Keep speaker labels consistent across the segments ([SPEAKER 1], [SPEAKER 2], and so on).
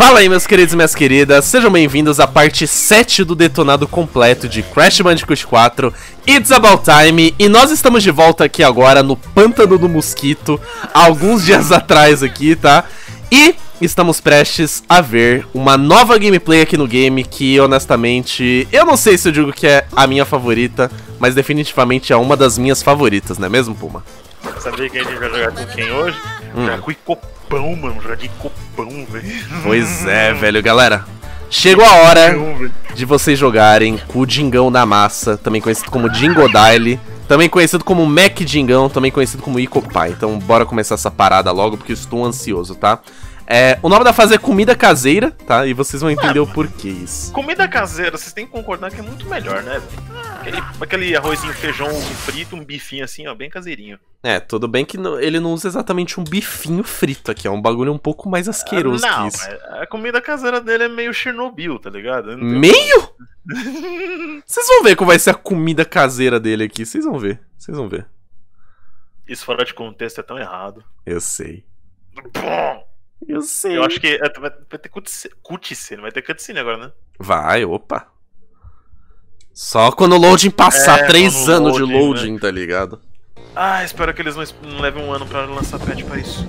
[SPEAKER 1] Fala aí, meus queridos e minhas queridas, sejam bem-vindos à parte 7 do detonado completo de Crash Bandicoot 4 It's About Time. E nós estamos de volta aqui agora no Pântano do Mosquito, há alguns dias atrás aqui, tá? E estamos prestes a ver uma nova gameplay aqui no game que, honestamente, eu não sei se eu digo que é a minha favorita, mas definitivamente é uma das minhas favoritas, não é mesmo, Puma?
[SPEAKER 2] Sabia que a gente vai jogar com quem hoje? Jogar com Icopão, mano. Jogar de Icopão, velho.
[SPEAKER 1] Pois é, velho. Galera, chegou a hora de vocês jogarem com o Dingão da Massa, também conhecido como Dingodile, também conhecido como Mac Dingão, também conhecido como Icopai. Então bora começar essa parada logo, porque eu estou ansioso, tá? O nome da fase é comida caseira, tá? E vocês vão entender o porquê isso.
[SPEAKER 2] Comida caseira, vocês têm que concordar que é muito melhor, né? Aquele arrozinho, feijão frito, um bifinho assim, ó, bem caseirinho.
[SPEAKER 1] Tudo bem que ele não usa exatamente um bifinho frito aqui, é um bagulho um pouco mais asqueroso que isso.
[SPEAKER 2] Não, a comida caseira dele é meio Chernobyl, tá ligado?
[SPEAKER 1] Meio? Vocês vão ver como vai ser a comida caseira dele aqui, vocês vão ver,
[SPEAKER 2] Isso fora de contexto é tão errado.
[SPEAKER 1] Eu sei.
[SPEAKER 2] Bom,
[SPEAKER 1] eu sei.
[SPEAKER 2] eu acho que vai ter cutscene, vai ter cutscene agora, né?
[SPEAKER 1] Vai, opa. Só quando o loading passar 3 anos de loading, né? Tá ligado?
[SPEAKER 2] Ah, espero que eles não levem um ano pra lançar patch pra isso.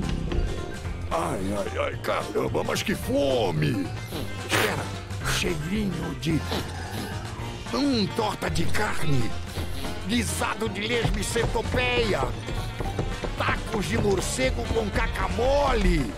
[SPEAKER 3] Ai, caramba, mas que fome! Espera, cheirinho de... torta de carne, guisado de lesme-centopeia, tacos de morcego com cacamole.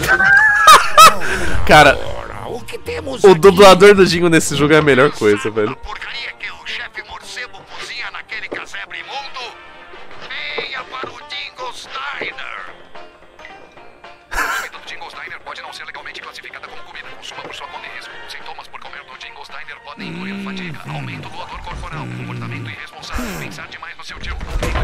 [SPEAKER 1] Cara,
[SPEAKER 3] o que temos
[SPEAKER 1] o dublador do Dingo nesse jogo é a melhor coisa, velho.
[SPEAKER 3] A porcaria que o chefe morcego cozinha naquele casebre imundo? Venha para o Dingo's Diner! O alimento do Dingo's Diner pode não ser legalmente classificada como comida. Consuma por sua conta e risco. Sintomas por comer do Dingo's Diner podem incluir fadiga, aumento do odor corporal, comportamento irresponsável, pensar demais no seu tio.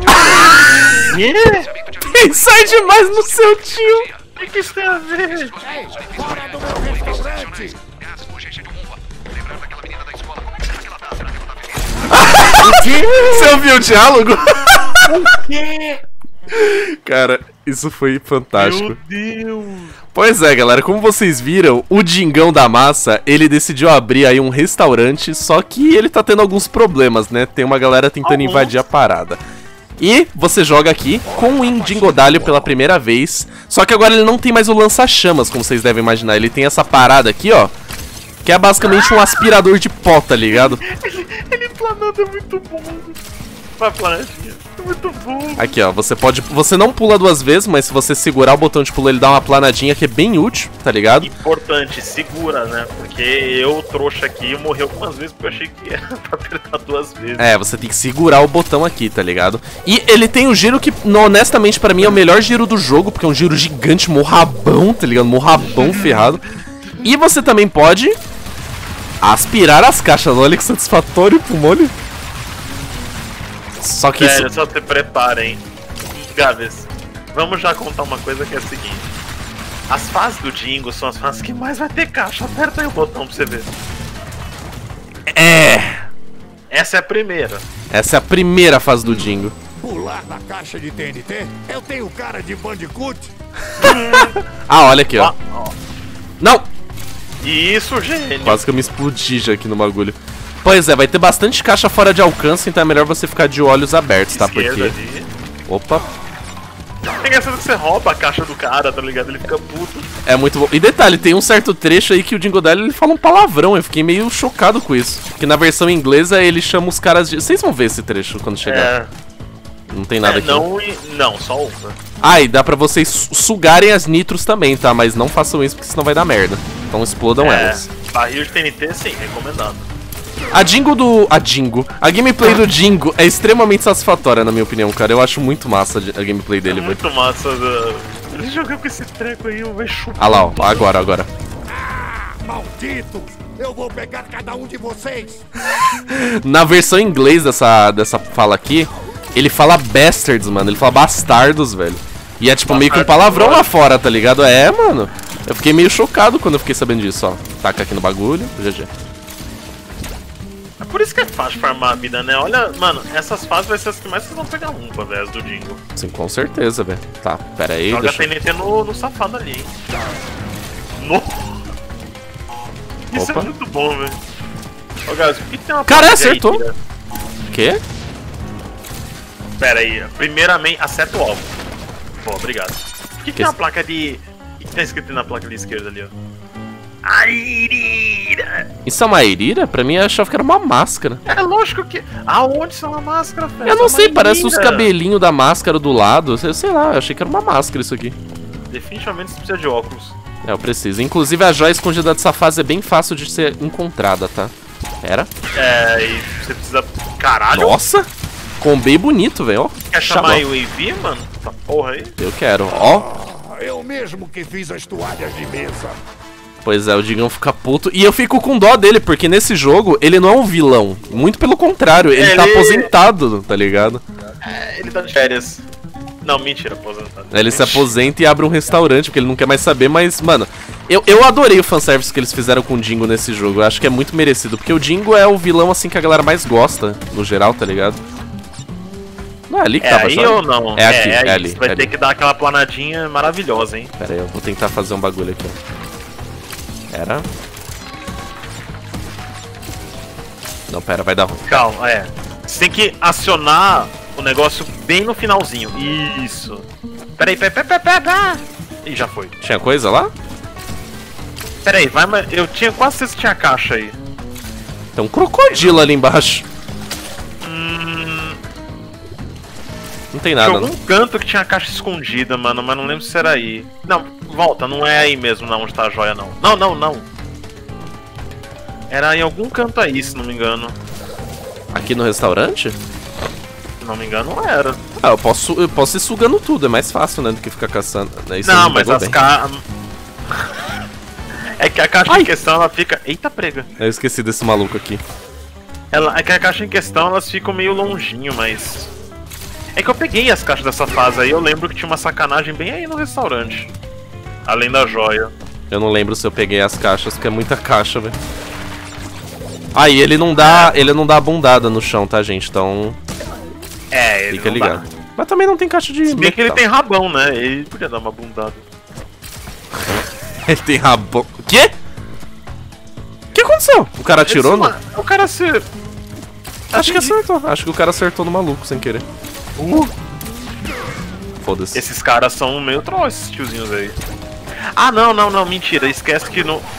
[SPEAKER 1] Pensar demais no seu tio!
[SPEAKER 2] O que isso tem a ver?
[SPEAKER 3] Ei, fora do meu restaurante! Gases, bochecha de uva. Lembrar daquela menina da escola. Como é que será que ela tá? Será que ela tá feliz?
[SPEAKER 1] Você ouviu o diálogo?
[SPEAKER 2] O quê?
[SPEAKER 1] Cara, isso foi fantástico.
[SPEAKER 2] Meu Deus!
[SPEAKER 1] Pois é, galera, como vocês viram, o Dingão da Massa, ele decidiu abrir aí um restaurante, só que ele tá tendo alguns problemas, né? Tem uma galera tentando invadir a parada. E você joga aqui com o Dingodile pela primeira vez, só que agora ele não tem mais o lança-chamas, como vocês devem imaginar. Ele tem essa parada aqui, ó, que é basicamente um aspirador de pó, tá ligado?
[SPEAKER 2] Ele planando é muito bom. Vai, planetinha. É muito bom.
[SPEAKER 1] Aqui, ó, você não pula 2 vezes, mas se você segurar o botão de pulo, ele dá uma planadinha que é bem útil, tá ligado?
[SPEAKER 2] Importante, segura, né? Porque eu, trouxa aqui, morri algumas vezes porque eu achei que era pra apertar 2 vezes.
[SPEAKER 1] Você tem que segurar o botão aqui, tá ligado? E ele tem um giro que, honestamente, pra mim é o melhor giro do jogo, porque é um giro gigante, morrabão, tá ligado? Morrabão ferrado. E você também pode aspirar as caixas, olha que satisfatório, Pumolho. Só que
[SPEAKER 2] Sério, só se preparem. Gabs, vamos já contar uma coisa que é a seguinte. As fases do Dingo são as fases que mais vai ter caixa. Aperta aí o botão pra você ver. Essa é a primeira.
[SPEAKER 1] Essa é a primeira fase do Dingo.
[SPEAKER 3] Pular na caixa de TNT? Eu tenho cara de Bandicoot?
[SPEAKER 1] Olha aqui, ó. Não!
[SPEAKER 2] Isso, gênio.
[SPEAKER 1] Quase que eu me explodi já aqui no bagulho. Pois é, vai ter bastante caixa fora de alcance, então é melhor você ficar de olhos abertos, tá? Porque...
[SPEAKER 2] Ali.
[SPEAKER 1] Opa.
[SPEAKER 2] É engraçado que você rouba a caixa do cara, tá ligado? Ele fica puto.
[SPEAKER 1] É muito bom. E detalhe, tem um certo trecho aí que o Dingodile ele fala um palavrão. Eu fiquei meio chocado com isso. Porque na versão inglesa ele chama os caras de... Vocês vão ver esse trecho quando chegar. Não tem nada aqui.
[SPEAKER 2] Não, só uma.
[SPEAKER 1] E dá pra vocês sugarem as nitros também, tá? Mas não façam isso porque senão vai dar merda. Então explodam elas.
[SPEAKER 2] Barril de TNT, sim, recomendado.
[SPEAKER 1] A gameplay do Dingo é extremamente satisfatória, na minha opinião, cara. Eu acho muito massa a gameplay dele, velho.
[SPEAKER 2] Muito massa. Ele jogar com esse treco aí, vai chupar.
[SPEAKER 1] Lá, ó. Agora.
[SPEAKER 3] Malditos! Eu vou pegar cada um de vocês!
[SPEAKER 1] Na versão em inglês dessa fala aqui, ele fala bastards, mano. Ele fala bastardos, velho. E é tipo meio que um palavrão lá fora, tá ligado? Mano. Eu fiquei meio chocado quando eu fiquei sabendo disso, ó. Taca aqui no bagulho. GG.
[SPEAKER 2] É por isso que é fácil farmar a vida, né? Olha, mano, essas fases vai ser as que mais vocês vão pegar umpa, velho, do Dingo.
[SPEAKER 1] Sim, com certeza, velho. Tá, pera aí,
[SPEAKER 2] Joga
[SPEAKER 1] deixa...
[SPEAKER 2] TNT no safado ali, hein? No... Isso
[SPEAKER 1] Opa.
[SPEAKER 2] é muito bom, velho. Ô, Gás, por que tem uma
[SPEAKER 1] Cara,
[SPEAKER 2] placa de
[SPEAKER 1] acertou.
[SPEAKER 2] Aidira?
[SPEAKER 1] O quê?
[SPEAKER 2] Pera aí, primeiramente, acerta o alvo. Pô, obrigado. Por que tem uma placa de... O que tá escrito na placa ali esquerda ali, ó? Airira!
[SPEAKER 1] Isso é uma irira? Pra mim, eu achava que era uma máscara.
[SPEAKER 2] É lógico que... Aonde são a máscara, velho?
[SPEAKER 1] Eu não
[SPEAKER 2] Isso é
[SPEAKER 1] sei,
[SPEAKER 2] uma
[SPEAKER 1] parece os
[SPEAKER 2] Airira.
[SPEAKER 1] cabelinhos da máscara do lado. Sei lá, eu achei que era uma máscara isso aqui.
[SPEAKER 2] Definitivamente você precisa de óculos.
[SPEAKER 1] É, eu preciso. Inclusive, a joia escondida dessa fase é bem fácil de ser encontrada, tá? Pera.
[SPEAKER 2] É, e você precisa... Caralho!
[SPEAKER 1] Nossa! Combei bonito, velho. Ó,
[SPEAKER 2] Quer chamar aí o AV, mano? Essa porra aí?
[SPEAKER 1] eu quero. Ó.
[SPEAKER 4] Eu mesmo que fiz as toalhas de mesa.
[SPEAKER 1] Pois é, o Digão fica puto. E eu fico com dó dele, porque nesse jogo ele não é um vilão. Muito pelo contrário, ele tá aposentado, tá ligado?
[SPEAKER 2] É, ele tá de férias. Não, mentira, aposentado.
[SPEAKER 1] Ele se aposenta e abre um restaurante, porque ele não quer mais saber, mas, mano, eu adorei o fanservice que eles fizeram com o Dingo nesse jogo. Eu acho que é muito merecido, porque o Dingo é o vilão, assim, que a galera mais gosta, no geral, tá ligado? Não é ali que
[SPEAKER 2] É
[SPEAKER 1] tava a
[SPEAKER 2] aí
[SPEAKER 1] joia?
[SPEAKER 2] ou não?
[SPEAKER 1] É aqui, é
[SPEAKER 2] aí.
[SPEAKER 1] ali.
[SPEAKER 2] Você vai
[SPEAKER 1] é
[SPEAKER 2] ter
[SPEAKER 1] ali.
[SPEAKER 2] que dar aquela planadinha maravilhosa, hein?
[SPEAKER 1] Pera aí, eu vou tentar fazer um bagulho aqui, ó. Pera. Não, pera, vai dar ruim.
[SPEAKER 2] Calma, é. Você tem que acionar o negócio bem no finalzinho. Isso. Peraí. Ih, já foi.
[SPEAKER 1] Tinha coisa lá?
[SPEAKER 2] Peraí, vai, mas eu tinha quase certeza que tinha caixa aí.
[SPEAKER 1] Tem um crocodilo ali embaixo. Não tem
[SPEAKER 2] Tinha
[SPEAKER 1] nada,
[SPEAKER 2] algum
[SPEAKER 1] não.
[SPEAKER 2] canto que tinha caixa escondida, mano, mas não lembro se era aí. Não, volta, não é aí mesmo não, onde tá a joia, não. Não. Era em algum canto aí, se não me engano.
[SPEAKER 1] Aqui no restaurante?
[SPEAKER 2] Se não me engano, não era.
[SPEAKER 1] Ah, eu posso ir sugando tudo, é mais fácil, né, do que ficar caçando. Isso
[SPEAKER 2] Não,
[SPEAKER 1] me
[SPEAKER 2] mas
[SPEAKER 1] pegou
[SPEAKER 2] as
[SPEAKER 1] bem.
[SPEAKER 2] caixas... É que a caixa em questão, ela fica... Eita, prega.
[SPEAKER 1] Eu esqueci desse maluco aqui.
[SPEAKER 2] É que a caixa em questão, elas ficam meio longinho, mas... É que eu peguei as caixas dessa fase aí, eu lembro que tinha uma sacanagem bem aí no restaurante. Além da joia.
[SPEAKER 1] Eu não lembro se eu peguei as caixas, porque é muita caixa, velho. Aí, ele não dá a bundada no chão, tá, gente? Então,
[SPEAKER 2] É, ele
[SPEAKER 1] fica
[SPEAKER 2] não
[SPEAKER 1] ligado.
[SPEAKER 2] dá.
[SPEAKER 1] Mas também não tem caixa de
[SPEAKER 2] Se bem que ele
[SPEAKER 1] metal.
[SPEAKER 2] tem rabão, né? Ele podia dar uma bundada.
[SPEAKER 1] Ele tem rabão. O quê? O que aconteceu? O cara atirou no...
[SPEAKER 2] O cara se...
[SPEAKER 1] Acho que acertou. Acho que o cara acertou no maluco, sem querer. Foda-se.
[SPEAKER 2] Esses caras são meio troll, esses tiozinhos aí. Ah, não, mentira. Esquece que no...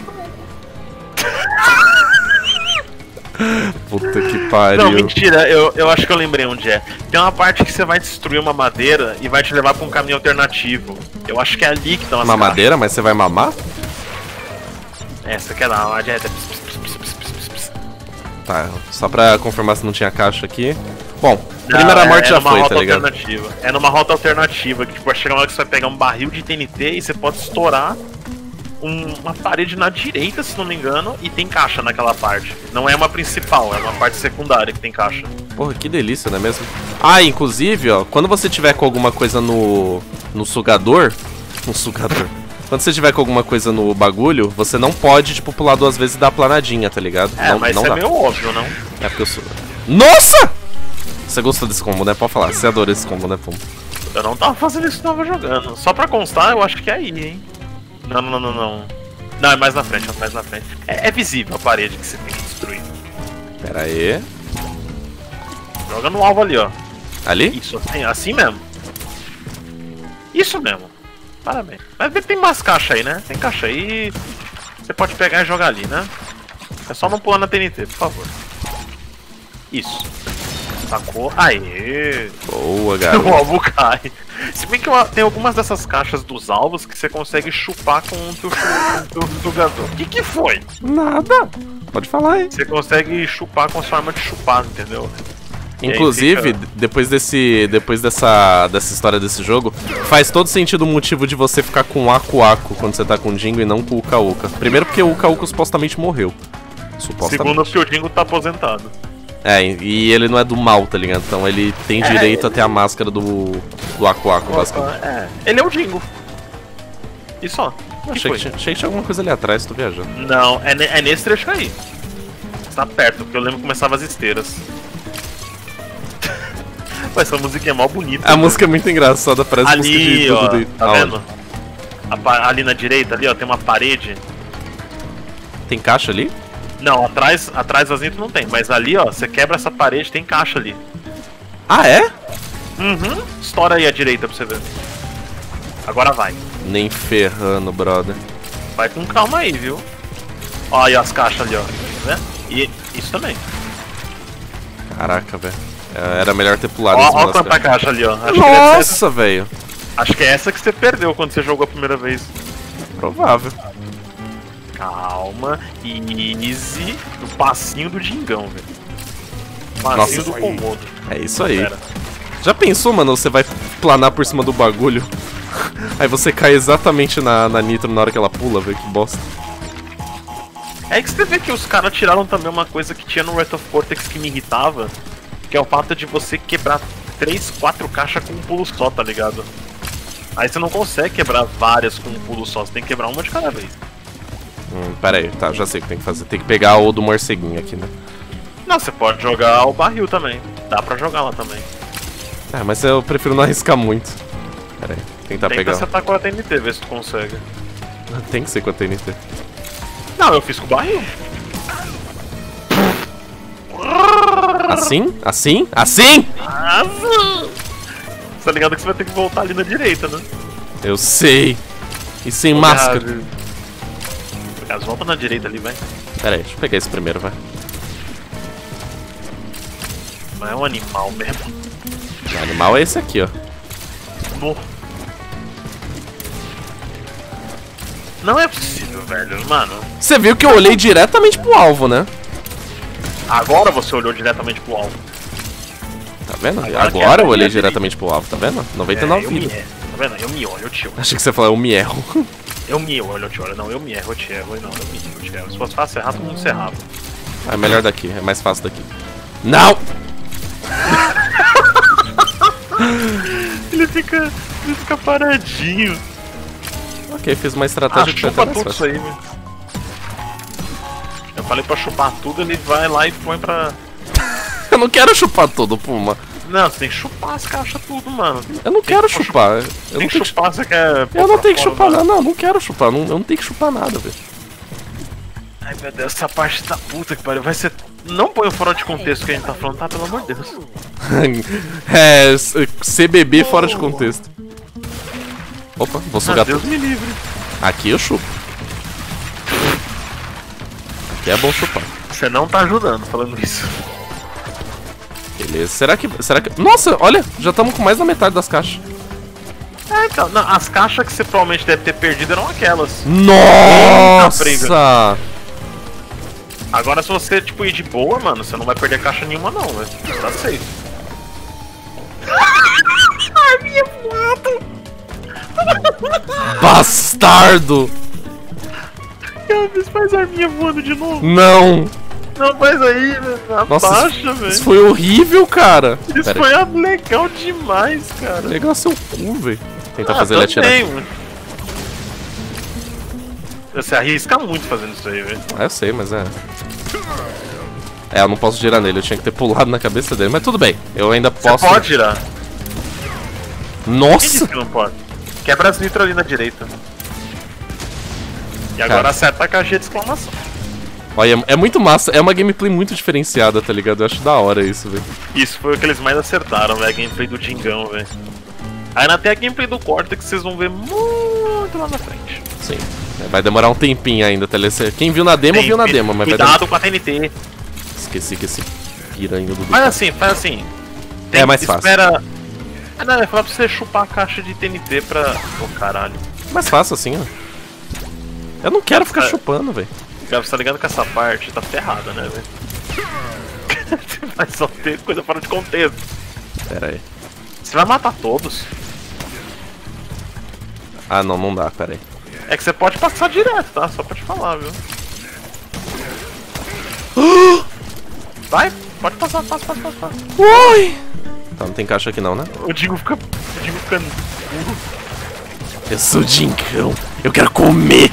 [SPEAKER 1] Puta que pariu.
[SPEAKER 2] Não, mentira, eu acho que eu lembrei onde é. Tem uma parte que você vai destruir uma madeira e vai te levar pra um caminho alternativo. Eu acho que é ali que estão as
[SPEAKER 1] Uma
[SPEAKER 2] caixas.
[SPEAKER 1] madeira, mas você vai mamar?
[SPEAKER 2] É, você quer dar uma dieta.
[SPEAKER 1] Tá, só pra confirmar se não tinha caixa aqui. Bom, primeira morte já
[SPEAKER 2] numa
[SPEAKER 1] foi,
[SPEAKER 2] rota
[SPEAKER 1] tá ligado?
[SPEAKER 2] alternativa. É numa rota alternativa, que tipo, vai chegar uma hora que você vai pegar um barril de TNT e você pode estourar uma parede na direita, se não me engano, e tem caixa naquela parte. Não é uma principal, é uma parte secundária que tem caixa.
[SPEAKER 1] Porra, que delícia, não é mesmo? Ah, inclusive, ó, quando você tiver com alguma coisa no sugador... No sugador... Quando você tiver com alguma coisa no bagulho, você não pode, tipo, pular 2 vezes e dar a planadinha, tá ligado?
[SPEAKER 2] É,
[SPEAKER 1] não,
[SPEAKER 2] mas
[SPEAKER 1] não
[SPEAKER 2] isso
[SPEAKER 1] dá.
[SPEAKER 2] é meio óbvio, não?
[SPEAKER 1] É porque eu sou... Nossa! Você gostou desse combo, né? Pode falar, você adora esse combo, né, Pum?
[SPEAKER 2] Eu não tava fazendo isso, tava jogando. Só pra constar, eu acho que é aí, hein? Não. Não, é mais na frente, é mais na frente. É visível a parede que você tem que destruir.
[SPEAKER 1] Pera aí.
[SPEAKER 2] Joga no alvo ali, ó.
[SPEAKER 1] Ali?
[SPEAKER 2] Isso, assim mesmo. Isso mesmo. Parabéns. Mas tem mais caixa aí, né? Tem caixa aí. Você pode pegar e jogar ali, né? É só não pular na TNT, por favor. Isso. Sacou? Aê!
[SPEAKER 1] Boa,
[SPEAKER 2] O
[SPEAKER 1] garoto.
[SPEAKER 2] alvo cai. Se bem que tem algumas dessas caixas dos alvos que você consegue chupar com o teu jogador. O que foi?
[SPEAKER 1] Nada. Pode falar aí.
[SPEAKER 2] Você consegue chupar com a sua arma de chupar, entendeu?
[SPEAKER 1] Inclusive,
[SPEAKER 2] fica-
[SPEAKER 1] depois dessa história desse jogo, faz todo sentido o motivo de você ficar com o Aku quando você tá com o Dingo e não com o Uka Uka. Primeiro porque o Uka Uka supostamente morreu. Supostamente.
[SPEAKER 2] Segundo, porque o Dingo tá aposentado.
[SPEAKER 1] É, e ele não é do mal, tá ligado? Então ele tem direito a ter a máscara do Aku basicamente.
[SPEAKER 2] É, ele é o Dingo. E só.
[SPEAKER 1] Achei que tinha alguma coisa ali atrás, tô viajando.
[SPEAKER 2] Não, é nesse trecho aí. Você tá perto, porque eu lembro que começava as esteiras. Pô, essa música é mó bonita.
[SPEAKER 1] A música é muito engraçada, parece música
[SPEAKER 2] Ali,
[SPEAKER 1] de
[SPEAKER 2] ó,
[SPEAKER 1] tudo.
[SPEAKER 2] tá vendo? Ali na direita, ali, ó, tem uma parede.
[SPEAKER 1] Tem caixa ali?
[SPEAKER 2] Não, atrás das intros não tem, mas ali, ó, você quebra essa parede, tem caixa ali.
[SPEAKER 1] Ah, é?
[SPEAKER 2] Uhum. Estoura aí à direita pra você ver. Agora vai.
[SPEAKER 1] Nem ferrando, brother.
[SPEAKER 2] Vai com calma aí, viu? Ó aí as caixas ali, ó. Né? E isso também.
[SPEAKER 1] Caraca, velho. Era melhor ter pulado em
[SPEAKER 2] Ó,
[SPEAKER 1] cima
[SPEAKER 2] ó
[SPEAKER 1] das
[SPEAKER 2] quanta
[SPEAKER 1] caixas.
[SPEAKER 2] caixa ali, ó.
[SPEAKER 1] Nossa, velho.
[SPEAKER 2] Acho que é essa que você perdeu quando você jogou a primeira vez.
[SPEAKER 1] Provável.
[SPEAKER 2] Calma. Easy. No passinho do Dingão, velho. Passinho do Komodo.
[SPEAKER 1] É isso aí.
[SPEAKER 2] Pera.
[SPEAKER 1] Já pensou, mano, você vai planar por cima do bagulho, aí você cai exatamente na Nitro na hora que ela pula, velho, que bosta.
[SPEAKER 2] É que você vê que os caras tiraram também uma coisa que tinha no Wrath of Cortex que me irritava, que é o fato de você quebrar 3, 4 caixas com um pulo só, tá ligado? Aí você não consegue quebrar várias com um pulo só, você tem que quebrar uma de cada vez.
[SPEAKER 1] Pera aí, tá, já sei o que tem que fazer. Tem que pegar o do morceguinho aqui, né?
[SPEAKER 2] Não, você pode jogar o barril também. Dá pra jogar lá também.
[SPEAKER 1] É, mas eu prefiro não arriscar muito. Pera aí, tentar
[SPEAKER 2] Tenta
[SPEAKER 1] pegar.
[SPEAKER 2] acertar com a TNT, ver se tu consegue.
[SPEAKER 1] Tem que ser com a TNT.
[SPEAKER 2] Não, eu fiz com o barril.
[SPEAKER 1] Assim? Assim? Assim?
[SPEAKER 2] Você tá ligado que você vai ter que voltar ali na direita, né?
[SPEAKER 1] Eu sei. E sem máscara.
[SPEAKER 2] Por acaso, volta na direita ali, vai.
[SPEAKER 1] Pera aí, deixa eu pegar esse primeiro, vai.
[SPEAKER 2] Não é um animal mesmo.
[SPEAKER 1] O animal é esse aqui, ó.
[SPEAKER 2] Não é possível, velho, mano.
[SPEAKER 1] Você viu que eu olhei diretamente pro alvo, né?
[SPEAKER 2] Agora você olhou diretamente pro alvo.
[SPEAKER 1] Tá vendo?
[SPEAKER 2] Agora
[SPEAKER 1] Agora eu olhei
[SPEAKER 2] direita.
[SPEAKER 1] diretamente pro alvo, tá vendo? 99
[SPEAKER 2] eu me
[SPEAKER 1] vidas.
[SPEAKER 2] erro. Tá vendo? Eu me olho, eu te olho.
[SPEAKER 1] Achei que você falou, eu me erro.
[SPEAKER 2] Eu me olho, eu te olho. Não, eu me erro, eu te erro. Não, eu me erro, eu te erro. Se fosse fácil errar, todo mundo se errava.
[SPEAKER 1] É melhor daqui, é mais fácil daqui. Não!
[SPEAKER 2] Ele fica paradinho.
[SPEAKER 1] Ok, fiz uma estratégia que foi
[SPEAKER 2] chupa
[SPEAKER 1] até mais
[SPEAKER 2] tudo isso
[SPEAKER 1] fácil.
[SPEAKER 2] aí, velho. Eu falei pra chupar tudo, ele vai lá e põe pra...
[SPEAKER 1] Eu não quero chupar tudo, Puma.
[SPEAKER 2] Não, você tem que chupar as caixas tudo, mano.
[SPEAKER 1] Eu não quero chupar. Eu
[SPEAKER 2] Tem
[SPEAKER 1] não
[SPEAKER 2] que
[SPEAKER 1] tenho que
[SPEAKER 2] chupar, você quer...
[SPEAKER 1] Eu não tenho que chupar nada, não quero chupar, eu não tenho que chupar nada, velho.
[SPEAKER 2] Ai, meu Deus, essa parte da puta que pariu. Vai ser... Não põe o fora de contexto que a gente tá falando, tá? Pelo amor de Deus.
[SPEAKER 1] É, CBB fora de contexto. Opa, vou sugar
[SPEAKER 2] Deus
[SPEAKER 1] tudo.
[SPEAKER 2] me livre.
[SPEAKER 1] Aqui eu chupo. Aqui é bom chupar.
[SPEAKER 2] Você não tá ajudando falando isso.
[SPEAKER 1] Beleza, será que... Nossa, olha, já estamos com mais da metade das caixas.
[SPEAKER 2] É, então, não, as caixas que você provavelmente deve ter perdido eram aquelas.
[SPEAKER 1] Nossa!
[SPEAKER 2] Agora se você, tipo, ir de boa, mano, você não vai perder caixa nenhuma não, velho. Tá safe. Ai, minha foto!
[SPEAKER 1] Bastardo!
[SPEAKER 2] Elvis, faz a arminha voando de novo.
[SPEAKER 1] Não!
[SPEAKER 2] Não, faz aí, velho.
[SPEAKER 1] Nossa,
[SPEAKER 2] Abaixa,
[SPEAKER 1] isso
[SPEAKER 2] velho.
[SPEAKER 1] foi horrível, cara.
[SPEAKER 2] Isso
[SPEAKER 1] Pera
[SPEAKER 2] foi legal demais, cara.
[SPEAKER 1] aí. Legal seu cu, velho. Tentar fazer ele atirar.
[SPEAKER 2] também, mano. Você arrisca muito fazendo isso aí, velho.
[SPEAKER 1] Ah, eu sei, mas é... É, eu não posso girar nele, eu tinha que ter pulado na cabeça dele, mas tudo bem. Eu ainda posso...
[SPEAKER 2] Você pode girar. Quem disse
[SPEAKER 1] Nossa!
[SPEAKER 2] que não pode? Quebra as nitro ali na direita. E agora
[SPEAKER 1] Cara.
[SPEAKER 2] acerta a caixinha de exclamação.
[SPEAKER 1] Olha, é muito massa, é uma gameplay muito diferenciada, tá ligado? Eu acho da hora isso, velho.
[SPEAKER 2] Isso foi o que eles mais acertaram, velho. A gameplay do Dingão, velho. Ainda tem a gameplay do Cortex que vocês vão ver muito lá na frente.
[SPEAKER 1] Sim. Vai demorar um tempinho ainda, tá ligado? Quem viu na demo, viu na demo, mas vai
[SPEAKER 2] Cuidado com a TNT.
[SPEAKER 1] Esqueci que esse piranha do...
[SPEAKER 2] Faz assim.
[SPEAKER 1] É mais fácil.
[SPEAKER 2] Espera... Ah, não, eu falar pra você chupar a caixa de TNT pra... Oh, caralho.
[SPEAKER 1] Mais fácil assim, ó. Eu não quero ficar
[SPEAKER 2] É.
[SPEAKER 1] chupando, velho.
[SPEAKER 2] Cara, você tá ligado que essa parte tá ferrada, né, velho? Você vai só ter coisa fora de contexto.
[SPEAKER 1] Pera aí.
[SPEAKER 2] Você vai matar todos.
[SPEAKER 1] Ah, não dá, pera aí.
[SPEAKER 2] É que você pode passar direto, tá? Só pra te falar, viu? Vai, pode passar, passa.
[SPEAKER 1] Ui! Tá, não tem caixa aqui não, né?
[SPEAKER 2] O Dingo fica...
[SPEAKER 1] Eu sou o Dingão. Eu quero comer.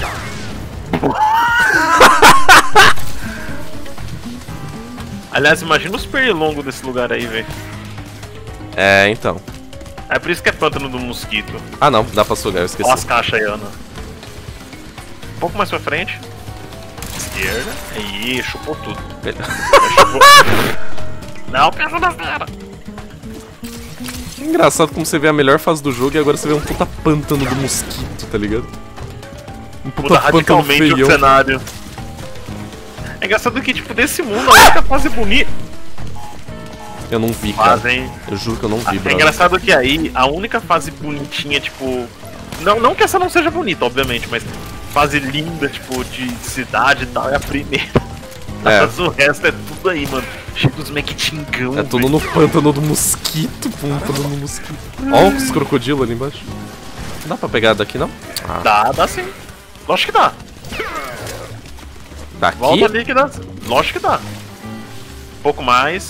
[SPEAKER 2] Aliás, imagina os pernilongos desse lugar aí, velho.
[SPEAKER 1] É, então.
[SPEAKER 2] É por isso que é pântano do mosquito.
[SPEAKER 1] Ah, não. Dá pra sugar, eu esqueci.
[SPEAKER 2] Olha as caixas aí, Ana. Um pouco mais pra frente. esquerda. Aí, chupou tudo.
[SPEAKER 1] Ele-
[SPEAKER 2] Chupou. Não, pensa na fera.
[SPEAKER 1] Engraçado como você vê a melhor fase do jogo e agora você vê um puta pântano do mosquito, tá ligado? Um
[SPEAKER 2] Muda
[SPEAKER 1] puta pântano
[SPEAKER 2] radicalmente o
[SPEAKER 1] feião.
[SPEAKER 2] cenário. É engraçado que, tipo, desse mundo, a única fase bonita.
[SPEAKER 1] Eu não vi, cara.
[SPEAKER 2] Fazem.
[SPEAKER 1] Eu juro que eu não vi,
[SPEAKER 2] É
[SPEAKER 1] brother.
[SPEAKER 2] engraçado que aí, a única fase bonitinha, tipo. Não que essa não seja bonita, obviamente, mas fase linda, tipo, de cidade e tal, é a primeira.
[SPEAKER 1] É.
[SPEAKER 2] Mas o resto é tudo aí, mano. Cheio dos mequitingão.
[SPEAKER 1] É tudo no pântano do mosquito, pântano do mosquito. Ó os crocodilos ali embaixo. Não dá pra pegar daqui, não? Ah,
[SPEAKER 2] Dá sim. Lógico que dá.
[SPEAKER 1] daqui?
[SPEAKER 2] Volta ali que dá. Lógico que dá. Um pouco mais.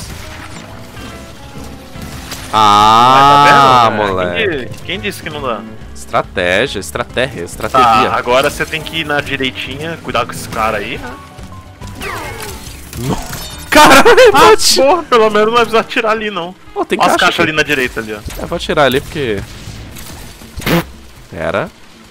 [SPEAKER 1] Ah,
[SPEAKER 2] Tá vendo?
[SPEAKER 1] moleque.
[SPEAKER 2] Quem disse que não dá?
[SPEAKER 1] Estratégia.
[SPEAKER 2] Tá,
[SPEAKER 1] Estratégia.
[SPEAKER 2] agora você tem que ir na direitinha, cuidar com esse cara aí, né?
[SPEAKER 1] Caralho, bate!
[SPEAKER 2] Porra, pelo menos não vai precisar atirar ali, não.
[SPEAKER 1] Pô, tem
[SPEAKER 2] Olha as
[SPEAKER 1] caixa
[SPEAKER 2] caixas
[SPEAKER 1] aqui.
[SPEAKER 2] ali na direita ali, ó.
[SPEAKER 1] Eu vou atirar ali porque... Pera.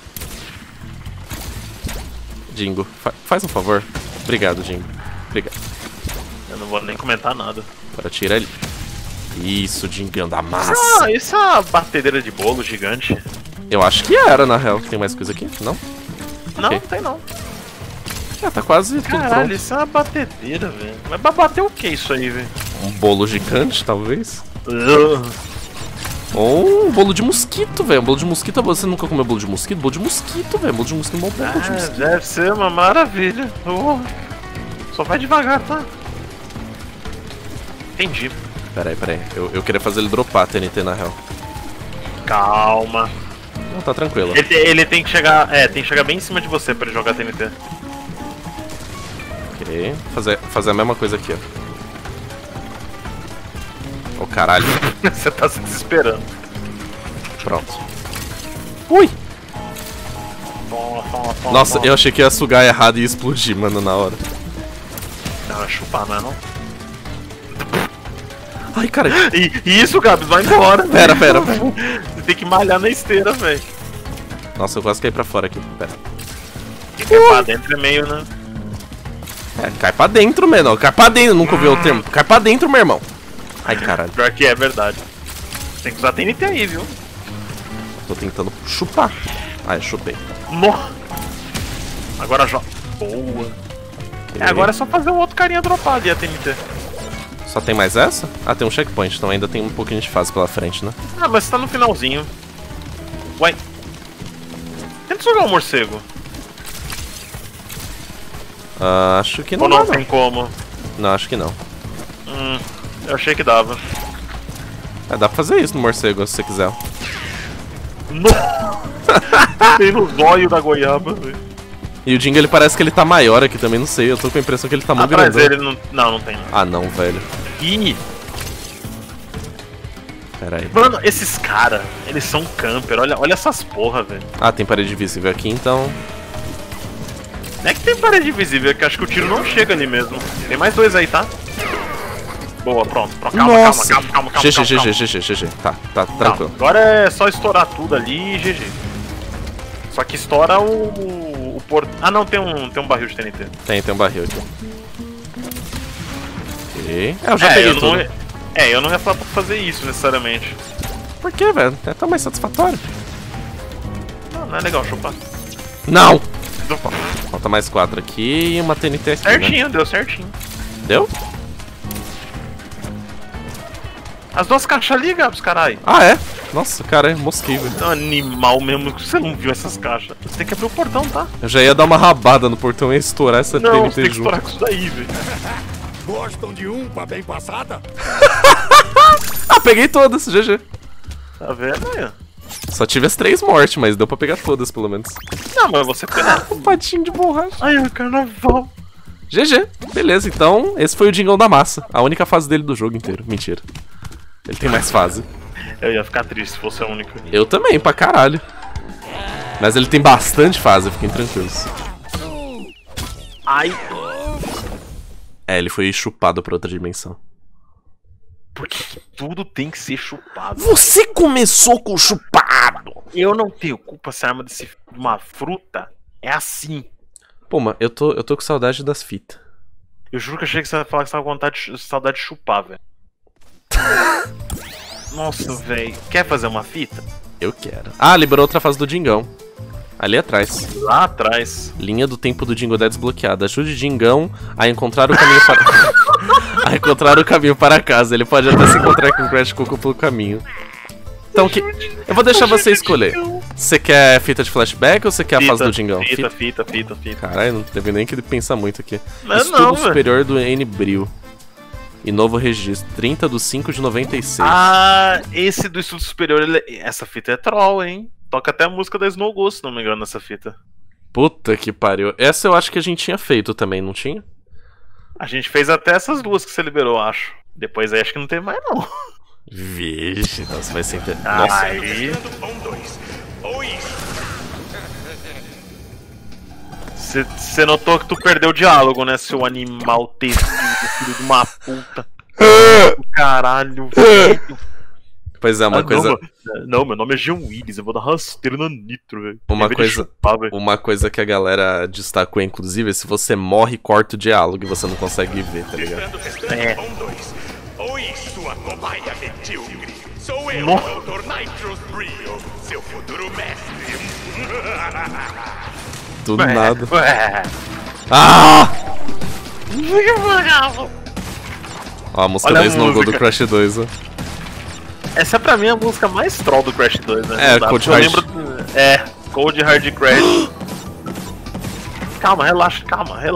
[SPEAKER 1] Dingo, faz um favor. Obrigado, Dingo. Obrigado.
[SPEAKER 2] Eu não vou nem comentar nada.
[SPEAKER 1] Agora tira ali. Isso, Dingão da massa.
[SPEAKER 2] Ah, isso é uma batedeira de bolo gigante.
[SPEAKER 1] Eu acho que era, na real. Tem mais coisa aqui? Não?
[SPEAKER 2] Não,
[SPEAKER 1] Ok.
[SPEAKER 2] não tem não.
[SPEAKER 1] Ah, tá quase tudo
[SPEAKER 2] Caralho,
[SPEAKER 1] pronto.
[SPEAKER 2] isso é uma batedeira, velho. Mas pra bater o que isso aí, velho?
[SPEAKER 1] Um bolo gigante, talvez. Ou um bolo de mosquito, velho. Um bolo de mosquito. Você nunca comeu bolo de mosquito? Bolo de mosquito, velho. Bolo de mosquito é um bom bolo de
[SPEAKER 2] Ah,
[SPEAKER 1] mosquito.
[SPEAKER 2] deve ser uma maravilha. Só vai devagar, tá? Entendi.
[SPEAKER 1] Pera aí. Eu queria fazer ele dropar a TNT na real.
[SPEAKER 2] Calma.
[SPEAKER 1] Não, tá tranquilo.
[SPEAKER 2] Ele tem que chegar. É, tem que chegar bem em cima de você pra ele jogar TNT.
[SPEAKER 1] Ok. Fazer a mesma coisa aqui, ó. Ô, caralho.
[SPEAKER 2] Você tá se desesperando.
[SPEAKER 1] Pronto. Ui!
[SPEAKER 2] Toma,
[SPEAKER 1] Nossa,
[SPEAKER 2] toma.
[SPEAKER 1] eu achei que ia sugar errado e ia explodir, mano, na hora.
[SPEAKER 2] Não, é chupar, não é não?
[SPEAKER 1] Ai, cara.
[SPEAKER 2] E isso, Gabs, vai embora.
[SPEAKER 1] Pera.
[SPEAKER 2] Você tem que malhar na esteira, velho.
[SPEAKER 1] Nossa, eu quase caí pra fora aqui. Pera.
[SPEAKER 2] Tem que ir pra dentro é meio, né?
[SPEAKER 1] É, cai pra dentro, menor. Cai pra dentro, nunca ouviu o termo. Cai pra dentro, meu irmão. Ai, caralho.
[SPEAKER 2] Pior que é verdade. Tem que usar TNT aí, viu?
[SPEAKER 1] Tô tentando chupar. Ai, chupei.
[SPEAKER 2] Nossa. Agora joga. Boa.
[SPEAKER 1] Ok.
[SPEAKER 2] É, agora é só fazer o outro carinha dropar ali a TNT.
[SPEAKER 1] Só tem mais essa? Ah, tem um checkpoint, então ainda tem um pouquinho de fase pela frente, né?
[SPEAKER 2] Ah, mas você tá no finalzinho. Uai. Tenta jogar um morcego.
[SPEAKER 1] Ah, acho que não
[SPEAKER 2] Ou não
[SPEAKER 1] dá, não.
[SPEAKER 2] tem como?
[SPEAKER 1] Não, acho que não.
[SPEAKER 2] Eu achei que dava.
[SPEAKER 1] É, dá pra fazer isso no morcego, se você quiser.
[SPEAKER 2] Nossa! Tem no zóio da goiaba, velho.
[SPEAKER 1] E o Jingle, ele parece que ele tá maior aqui também, não sei. Eu tô com a impressão que ele tá muito
[SPEAKER 2] Atrás
[SPEAKER 1] grandão.
[SPEAKER 2] dele não tem. Não.
[SPEAKER 1] Ah, não, velho.
[SPEAKER 2] Ih!
[SPEAKER 1] Pera aí.
[SPEAKER 2] Mano, esses caras, eles são camper. Olha essas porra, velho.
[SPEAKER 1] Ah, tem parede invisível aqui, então...
[SPEAKER 2] Não é que tem parede invisível, é que acho que o tiro não chega ali mesmo. Tem mais dois aí, tá? Boa, pronto. Calma.
[SPEAKER 1] GG. Tá, tranquilo.
[SPEAKER 2] Agora é só estourar tudo ali e GG. Só que estoura o porto. Ah não, tem um barril de TNT.
[SPEAKER 1] Tem um barril aqui. Ok. É, eu já peguei tudo.
[SPEAKER 2] Eu não ia falar pra fazer isso necessariamente.
[SPEAKER 1] Por que, velho? É tão mais satisfatório.
[SPEAKER 2] Não é legal chupar.
[SPEAKER 1] Não! Falta mais 4 aqui e uma TNT aqui,
[SPEAKER 2] Certinho,
[SPEAKER 1] né?
[SPEAKER 2] deu certinho.
[SPEAKER 1] Deu?
[SPEAKER 2] As duas caixas ali, Gabs, caralho.
[SPEAKER 1] Ah, é? Nossa, cara, é mosquei, velho.
[SPEAKER 2] É um animal mesmo, você não viu essas caixas. Você tem que abrir o portão, tá?
[SPEAKER 1] Eu já ia dar uma rabada no portão e ia estourar essa
[SPEAKER 2] Não, você
[SPEAKER 1] TNT
[SPEAKER 2] tem que
[SPEAKER 1] junto.
[SPEAKER 2] estourar com isso daí, velho.
[SPEAKER 4] Gostam de umpa bem passada?
[SPEAKER 1] Ah, peguei todas, GG.
[SPEAKER 2] Tá vendo aí?
[SPEAKER 1] Só tive as 3 mortes, mas deu pra pegar todas, pelo menos.
[SPEAKER 2] Não, mas você pega.
[SPEAKER 1] Um patinho de borracha.
[SPEAKER 2] Ai, o carnaval.
[SPEAKER 1] GG. Beleza, então esse foi o Dingão da Massa. A única fase dele do jogo inteiro. Mentira. Ele tem mais fase.
[SPEAKER 2] Eu ia ficar triste se fosse a única.
[SPEAKER 1] Eu também, pra caralho. Mas ele tem bastante fase, fiquem tranquilos.
[SPEAKER 2] Ai.
[SPEAKER 1] É, ele foi chupado pra outra dimensão.
[SPEAKER 2] Porque tudo tem que ser chupado.
[SPEAKER 1] Você começou com chupado!
[SPEAKER 2] Eu não tenho culpa se a arma de uma fruta é assim.
[SPEAKER 1] Pô, mas eu tô com saudade das fitas.
[SPEAKER 2] Eu juro que achei que você ia falar que você tava com saudade de chupar, velho. Nossa, velho. Quer fazer uma fita?
[SPEAKER 1] Eu quero. Ah, liberou outra fase do Dingão. Ali atrás.
[SPEAKER 2] Lá atrás.
[SPEAKER 1] Linha do tempo do Dingodé desbloqueada. Ajude o Dingão a encontrar o caminho para... a encontrar o caminho para casa. Ele pode até se encontrar com o Crash Coco pelo caminho. Então, eu vou deixar você escolher. Você quer fita de flashback ou você quer a fase do Dingão?
[SPEAKER 2] Fita.
[SPEAKER 1] Caralho, não teve nem que ele pensar muito aqui.
[SPEAKER 2] Não,
[SPEAKER 1] Estudo
[SPEAKER 2] não,
[SPEAKER 1] superior do N-Bril. E novo registro. 30/5/96.
[SPEAKER 2] Ah, esse do estudo superior, essa fita é troll, hein? Toca até a música da Snow Ghost, se não me engano, nessa fita.
[SPEAKER 1] Puta que pariu. Essa eu acho que a gente tinha feito também, não tinha?
[SPEAKER 2] A gente fez até essas duas que você liberou, acho. Depois aí acho que não tem mais, não.
[SPEAKER 1] Vixe, nossa, vai ser Nossa.
[SPEAKER 2] Aí... Você notou que tu perdeu o diálogo, né, seu animal tecido, filho de uma puta. Caralho, velho.
[SPEAKER 1] Pois é, uma coisa...
[SPEAKER 2] Não, meu nome é Jean Willis, eu vou dar rasteiro na Nitro, velho.
[SPEAKER 1] Uma coisa que a galera destacou, inclusive, é se você morre, corta o diálogo e você não consegue ver, tá ligado?
[SPEAKER 2] É.
[SPEAKER 4] Oi, sua cobaia medíocre. Sou eu,
[SPEAKER 2] Nossa.
[SPEAKER 4] Dr. Nitros Brio, seu futuro mestre.
[SPEAKER 1] Do nada.
[SPEAKER 2] Ué.
[SPEAKER 1] Ah! Ó, a música
[SPEAKER 2] Olha
[SPEAKER 1] da
[SPEAKER 2] a
[SPEAKER 1] Snow Go do
[SPEAKER 2] música.
[SPEAKER 1] Crash 2, ó.
[SPEAKER 2] Essa é pra mim a música mais troll do Crash 2, né?
[SPEAKER 1] É, Cold
[SPEAKER 2] Eu
[SPEAKER 1] Hard.
[SPEAKER 2] lembro... Cold Hard Crash. Calma, relaxa.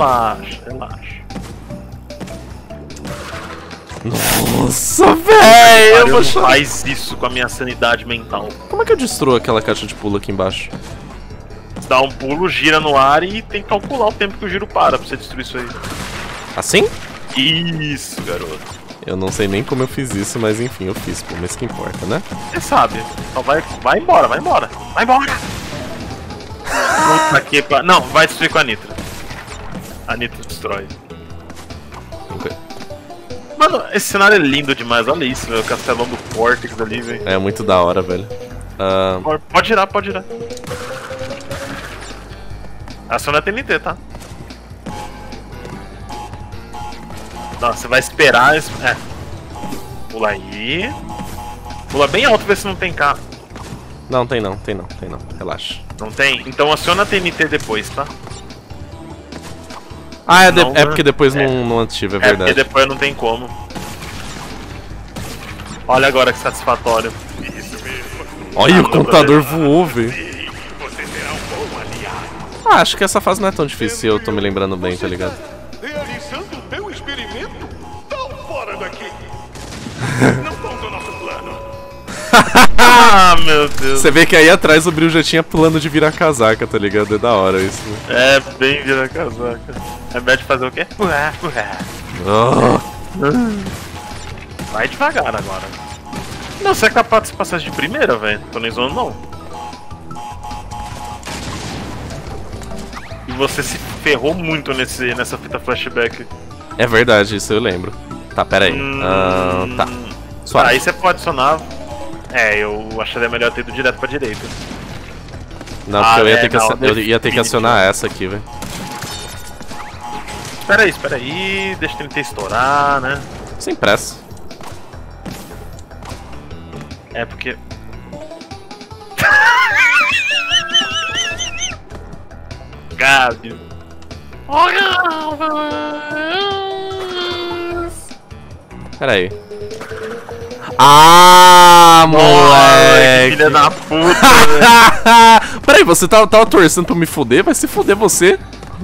[SPEAKER 1] Nossa, velho! Eu
[SPEAKER 2] Eu
[SPEAKER 1] vou
[SPEAKER 2] não
[SPEAKER 1] chorar.
[SPEAKER 2] faz isso com a minha sanidade mental.
[SPEAKER 1] Como é que eu destruo aquela caixa de pulo aqui embaixo?
[SPEAKER 2] Dá um pulo, gira no ar e tem que calcular o tempo que o giro para pra você destruir isso aí.
[SPEAKER 1] Assim?
[SPEAKER 2] Isso, garoto.
[SPEAKER 1] Eu não sei nem como eu fiz isso, mas enfim, eu fiz, pô, mas que importa, né?
[SPEAKER 2] Você sabe. Só vai embora. Vai embora! Puta que não, vai destruir com a Nitra. A Nitra destrói.
[SPEAKER 1] Ok.
[SPEAKER 2] Mano, esse cenário é lindo demais, olha isso, velho. O castelão do Cortex ali, velho.
[SPEAKER 1] É muito da hora, velho. Ah,
[SPEAKER 2] Pode girar. Aciona a TNT, tá? Não, você vai esperar. Pula aí. Pula bem alto, ver se não tem carro.
[SPEAKER 1] não, tem não. Relaxa.
[SPEAKER 2] Não tem? Então aciona a TNT depois, tá?
[SPEAKER 1] Ah,
[SPEAKER 2] Não,
[SPEAKER 1] é
[SPEAKER 2] né?
[SPEAKER 1] porque depois não ativa, é
[SPEAKER 2] É, porque
[SPEAKER 1] verdade.
[SPEAKER 2] depois não tem como. Olha agora que satisfatório.
[SPEAKER 4] Isso mesmo.
[SPEAKER 1] Olha, o
[SPEAKER 2] não dá pra
[SPEAKER 1] contador
[SPEAKER 2] ver.
[SPEAKER 1] voou, velho.
[SPEAKER 4] Você será um bom aliado.
[SPEAKER 1] Ah, acho que essa fase não é tão difícil se eu tô me lembrando bem, tá ligado?
[SPEAKER 4] Realizando o meu experimento? Tão fora daqui. Não conta o nosso plano.
[SPEAKER 2] Ah, meu Deus.
[SPEAKER 1] Você vê que aí atrás o Bril já tinha plano de virar casaca, tá ligado? É da hora isso, né?
[SPEAKER 2] É, bem vira casaca. Ao invés de fazer o quê?
[SPEAKER 1] Oh.
[SPEAKER 2] Vai devagar agora. Não, você é capaz de passar de primeira, velho. Tô nem zoando, não. E você se ferrou muito nessa fita flashback.
[SPEAKER 1] É verdade, isso eu lembro. Tá, pera aí. Tá. Suave.
[SPEAKER 2] Aí você pode adicionar. Eu acharia melhor ter ido direto pra direita.
[SPEAKER 1] Não, porque eu ia ter que,
[SPEAKER 2] não,
[SPEAKER 1] eu ia ter que acionar essa aqui, velho.
[SPEAKER 2] Espera aí, deixa eu tentar estourar, né?
[SPEAKER 1] Sem pressa.
[SPEAKER 2] É porque. Gabi.
[SPEAKER 1] Pera aí. Ah, moleque!
[SPEAKER 2] Filha da puta, velho.
[SPEAKER 1] Peraí, você tava torcendo pra me fuder? Vai se fuder você.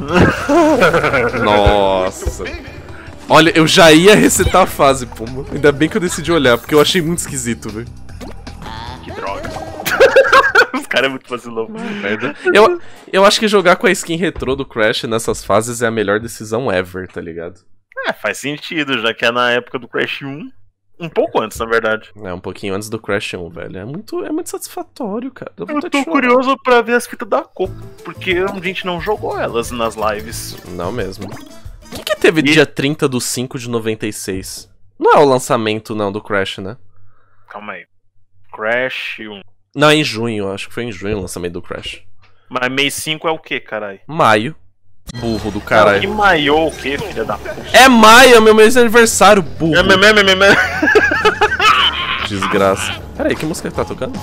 [SPEAKER 1] Nossa. Olha, eu já ia resetar a fase, pô. Ainda bem que eu decidi olhar, porque eu achei muito esquisito, velho.
[SPEAKER 2] Que droga. Os caras é muito vacilão.
[SPEAKER 1] Merda. Eu acho que jogar com a skin retrô do Crash nessas fases é a melhor decisão ever, tá ligado?
[SPEAKER 2] Faz sentido, já que é na época do Crash 1. Um pouco antes, na verdade.
[SPEAKER 1] É, um pouquinho antes do Crash 1, velho. É muito satisfatório, cara. Dá
[SPEAKER 2] Eu
[SPEAKER 1] vontade de
[SPEAKER 2] tô
[SPEAKER 1] chorar.
[SPEAKER 2] curioso pra ver as fitas da Coco, porque a gente não jogou elas nas lives.
[SPEAKER 1] Não mesmo. O que teve dia 30/5/96? Não é o lançamento, não, do Crash, né?
[SPEAKER 2] Calma aí. Crash 1.
[SPEAKER 1] Não, é em junho. Acho que foi em junho o lançamento do Crash.
[SPEAKER 2] Mas mês 5 é o que, caralho?
[SPEAKER 1] Maio. Burro do
[SPEAKER 2] Cara, que
[SPEAKER 1] caralho.
[SPEAKER 2] maiô o quê, filha da puta?
[SPEAKER 1] É maio, meu mês de aniversário, burro.
[SPEAKER 2] É.
[SPEAKER 1] Desgraça. Pera aí, que música que tá tocando?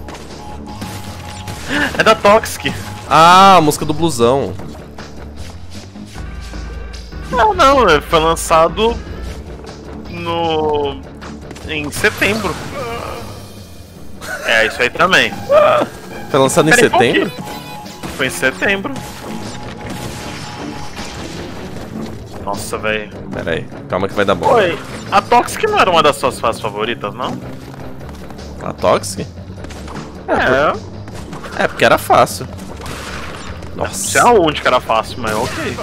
[SPEAKER 2] É da Toxic.
[SPEAKER 1] Ah, a música do blusão.
[SPEAKER 2] Não, foi lançado em setembro. É, isso aí também.
[SPEAKER 1] Foi lançado em
[SPEAKER 2] Peraí,
[SPEAKER 1] setembro?
[SPEAKER 2] Foi em setembro. Nossa, velho.
[SPEAKER 1] Pera aí, calma que vai dar bom.
[SPEAKER 2] Oi, a Toxic não era uma das suas fases favoritas, não?
[SPEAKER 1] A Toxic?
[SPEAKER 2] É,
[SPEAKER 1] É, porque era fácil.
[SPEAKER 2] não
[SPEAKER 1] Nossa.
[SPEAKER 2] sei aonde que era fácil, mas ok.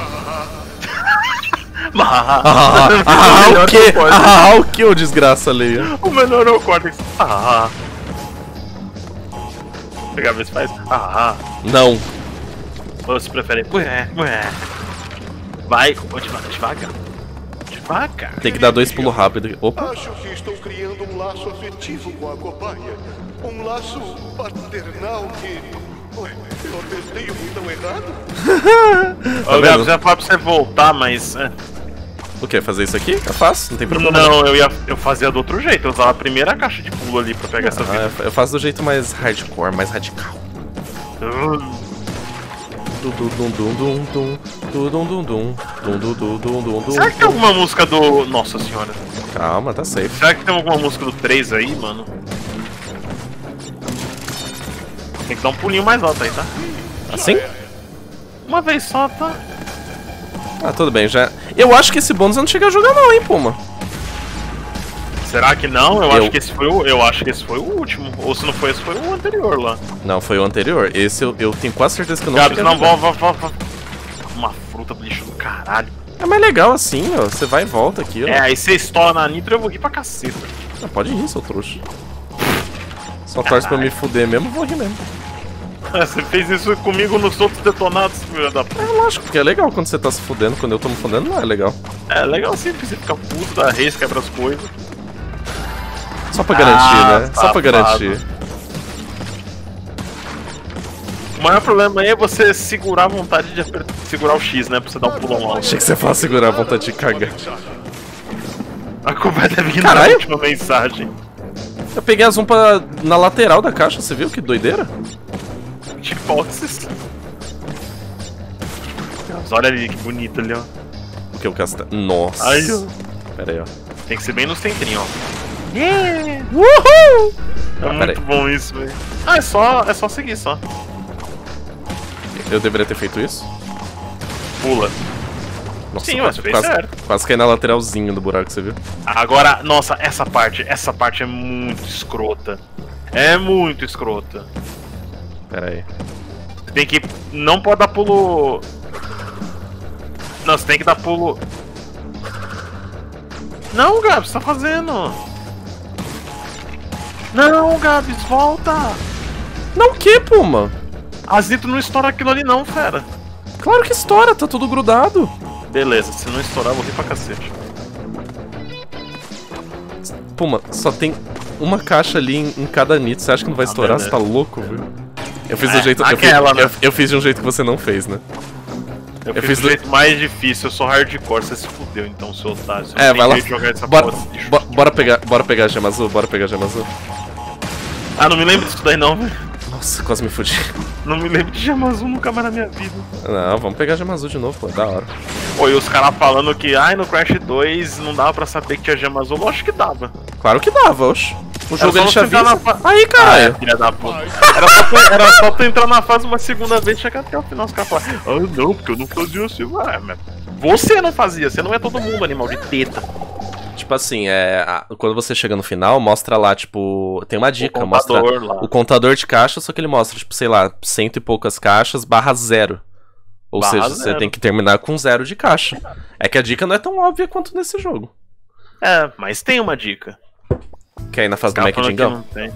[SPEAKER 1] O que? O que, ô desgraça ali?
[SPEAKER 2] O melhor é o Cortex. Pegar ver se faz.
[SPEAKER 1] Não.
[SPEAKER 2] Ou se prefere. Vai, devagar. Devagar.
[SPEAKER 1] Tem que dar 2 pulos rápidos. Opa.
[SPEAKER 4] Acho que estou criando um laço afetivo com a cobaia. Um laço paternal que... Ué, eu testei o botão errado?
[SPEAKER 2] Ô, Gabs, já falei pra você voltar, mas...
[SPEAKER 1] O que? Fazer isso aqui? É fácil, não tem problema.
[SPEAKER 2] Não, eu fazia do outro jeito. Eu usava a primeira caixa de pulo ali pra pegar essa vida.
[SPEAKER 1] Eu faço do jeito mais hardcore, mais radical.
[SPEAKER 2] Será que tem alguma música do... Nossa senhora.
[SPEAKER 1] Calma, tá safe.
[SPEAKER 2] Será que tem alguma música do 3 aí, mano? Tem que dar um pulinho mais alto aí, tá?
[SPEAKER 1] Assim?
[SPEAKER 2] Uma vez só, tá?
[SPEAKER 1] Ah, tudo bem, já. Eu acho que esse bônus eu não cheguei a jogar não, hein, Puma.
[SPEAKER 2] Será que não? Eu acho que esse foi o último. Ou se não foi, esse foi o anterior lá.
[SPEAKER 1] Não, foi o anterior. Esse eu tenho quase certeza que eu não
[SPEAKER 2] Gabs,
[SPEAKER 1] cheguei a
[SPEAKER 2] não,
[SPEAKER 1] jogar.
[SPEAKER 2] vó. Uma fruta do lixo do caralho.
[SPEAKER 1] É mais legal assim, ó. Você vai e volta aqui, ó.
[SPEAKER 2] É, aí você estoura na nitro e eu vou rir pra caceta.
[SPEAKER 1] Ah, pode rir, seu trouxa. Só torce pra me fuder mesmo, eu vou rir mesmo.
[SPEAKER 2] Você fez isso comigo nos outros detonados, filha da puta.
[SPEAKER 1] É lógico, porque é legal quando você tá se fudendo. Quando eu tô me fudendo, não é legal.
[SPEAKER 2] É legal sim, porque você fica puto da reis, quebra as coisas.
[SPEAKER 1] Só pra garantir, né? Só pra
[SPEAKER 2] safado.
[SPEAKER 1] garantir.
[SPEAKER 2] O maior problema aí é você segurar a vontade de segurar o X, né? Pra você dar um pulão alto.
[SPEAKER 1] Achei que você ia segurar a vontade de cagar.
[SPEAKER 2] A culpa deve vir na
[SPEAKER 1] Caralho!
[SPEAKER 2] última mensagem.
[SPEAKER 1] Eu peguei a zoom na lateral da caixa, você viu? Que doideira.
[SPEAKER 2] De boxes. Olha ali, que bonito ali, ó.
[SPEAKER 1] O que o castelo? Nossa.
[SPEAKER 2] Aí, ó.
[SPEAKER 1] Pera aí, ó.
[SPEAKER 2] Tem que ser bem no centrinho, ó.
[SPEAKER 1] Uhul!
[SPEAKER 2] É muito bom isso, velho. Ah, é só seguir, só.
[SPEAKER 1] Eu deveria ter feito isso?
[SPEAKER 2] Pula.
[SPEAKER 1] Nossa,
[SPEAKER 2] Sim, você fez certo.
[SPEAKER 1] quase caí na lateralzinha do buraco, você viu?
[SPEAKER 2] Agora, nossa, essa parte é muito escrota. É muito escrota.
[SPEAKER 1] Pera aí.
[SPEAKER 2] Você tem que... Não pode dar pulo... Não, você tem que dar pulo... Não, Gabs, você tá fazendo? Não, Gabs, volta!
[SPEAKER 1] Não, o que, Puma?
[SPEAKER 2] A Zito não estoura aquilo ali não, fera.
[SPEAKER 1] Claro que estoura, tá tudo grudado.
[SPEAKER 2] Beleza, se não estourar, eu vou rir pra cacete.
[SPEAKER 1] Puma, só tem uma caixa ali em cada nit. Você acha que não vai estourar?
[SPEAKER 2] beleza.
[SPEAKER 1] Você tá louco, viu? Eu fiz do
[SPEAKER 2] É,
[SPEAKER 1] jeito...
[SPEAKER 2] aquela, né?
[SPEAKER 1] eu fiz de um jeito que você não fez, né?
[SPEAKER 2] Eu fiz do jeito mais difícil, eu sou hardcore, você se fudeu então, seu otário. Você
[SPEAKER 1] É,
[SPEAKER 2] não tem
[SPEAKER 1] vai lá.
[SPEAKER 2] jeito de jogar essa
[SPEAKER 1] Bora,
[SPEAKER 2] porra desse lixo.
[SPEAKER 1] bora pegar a gema azul, bora pegar a gema azul.
[SPEAKER 2] Ah, não me lembro disso daí não, velho.
[SPEAKER 1] Nossa, quase me fudi.
[SPEAKER 2] Não me lembro de gema azul nunca mais na minha vida.
[SPEAKER 1] Não, vamos pegar a gema azul de novo, pô, da hora.
[SPEAKER 2] Pô, e os caras falando que, ai, no Crash 2 não dava pra saber que tinha gema azul. Lógico que dava.
[SPEAKER 1] Claro que dava, oxe. O jogo
[SPEAKER 2] só
[SPEAKER 1] ele
[SPEAKER 2] você
[SPEAKER 1] já
[SPEAKER 2] entrar na
[SPEAKER 1] avisa.
[SPEAKER 2] fa-
[SPEAKER 1] Aí, caralho.
[SPEAKER 2] Filha da puta. Era só tu entrar na fase uma segunda vez e chegar até o final. Os caras falaram, ah, não, porque eu não fazia assim. Ah, mas você não fazia, você não é todo mundo, animal de teta.
[SPEAKER 1] Tipo assim, quando você chega no final, mostra lá, tipo... Tem uma dica, mostra
[SPEAKER 2] contador lá.
[SPEAKER 1] o contador de caixas, só que ele mostra, tipo, sei lá, 100 e poucas caixas, /0. Ou
[SPEAKER 2] Barra
[SPEAKER 1] seja, você
[SPEAKER 2] zero.
[SPEAKER 1] tem que terminar com 0 de caixa. É que a dica não é tão óbvia quanto nesse jogo.
[SPEAKER 2] É, mas tem uma dica.
[SPEAKER 1] Quer ir na fase do
[SPEAKER 2] Cara
[SPEAKER 1] Mac
[SPEAKER 2] falando que
[SPEAKER 1] Dingão?
[SPEAKER 2] não tem.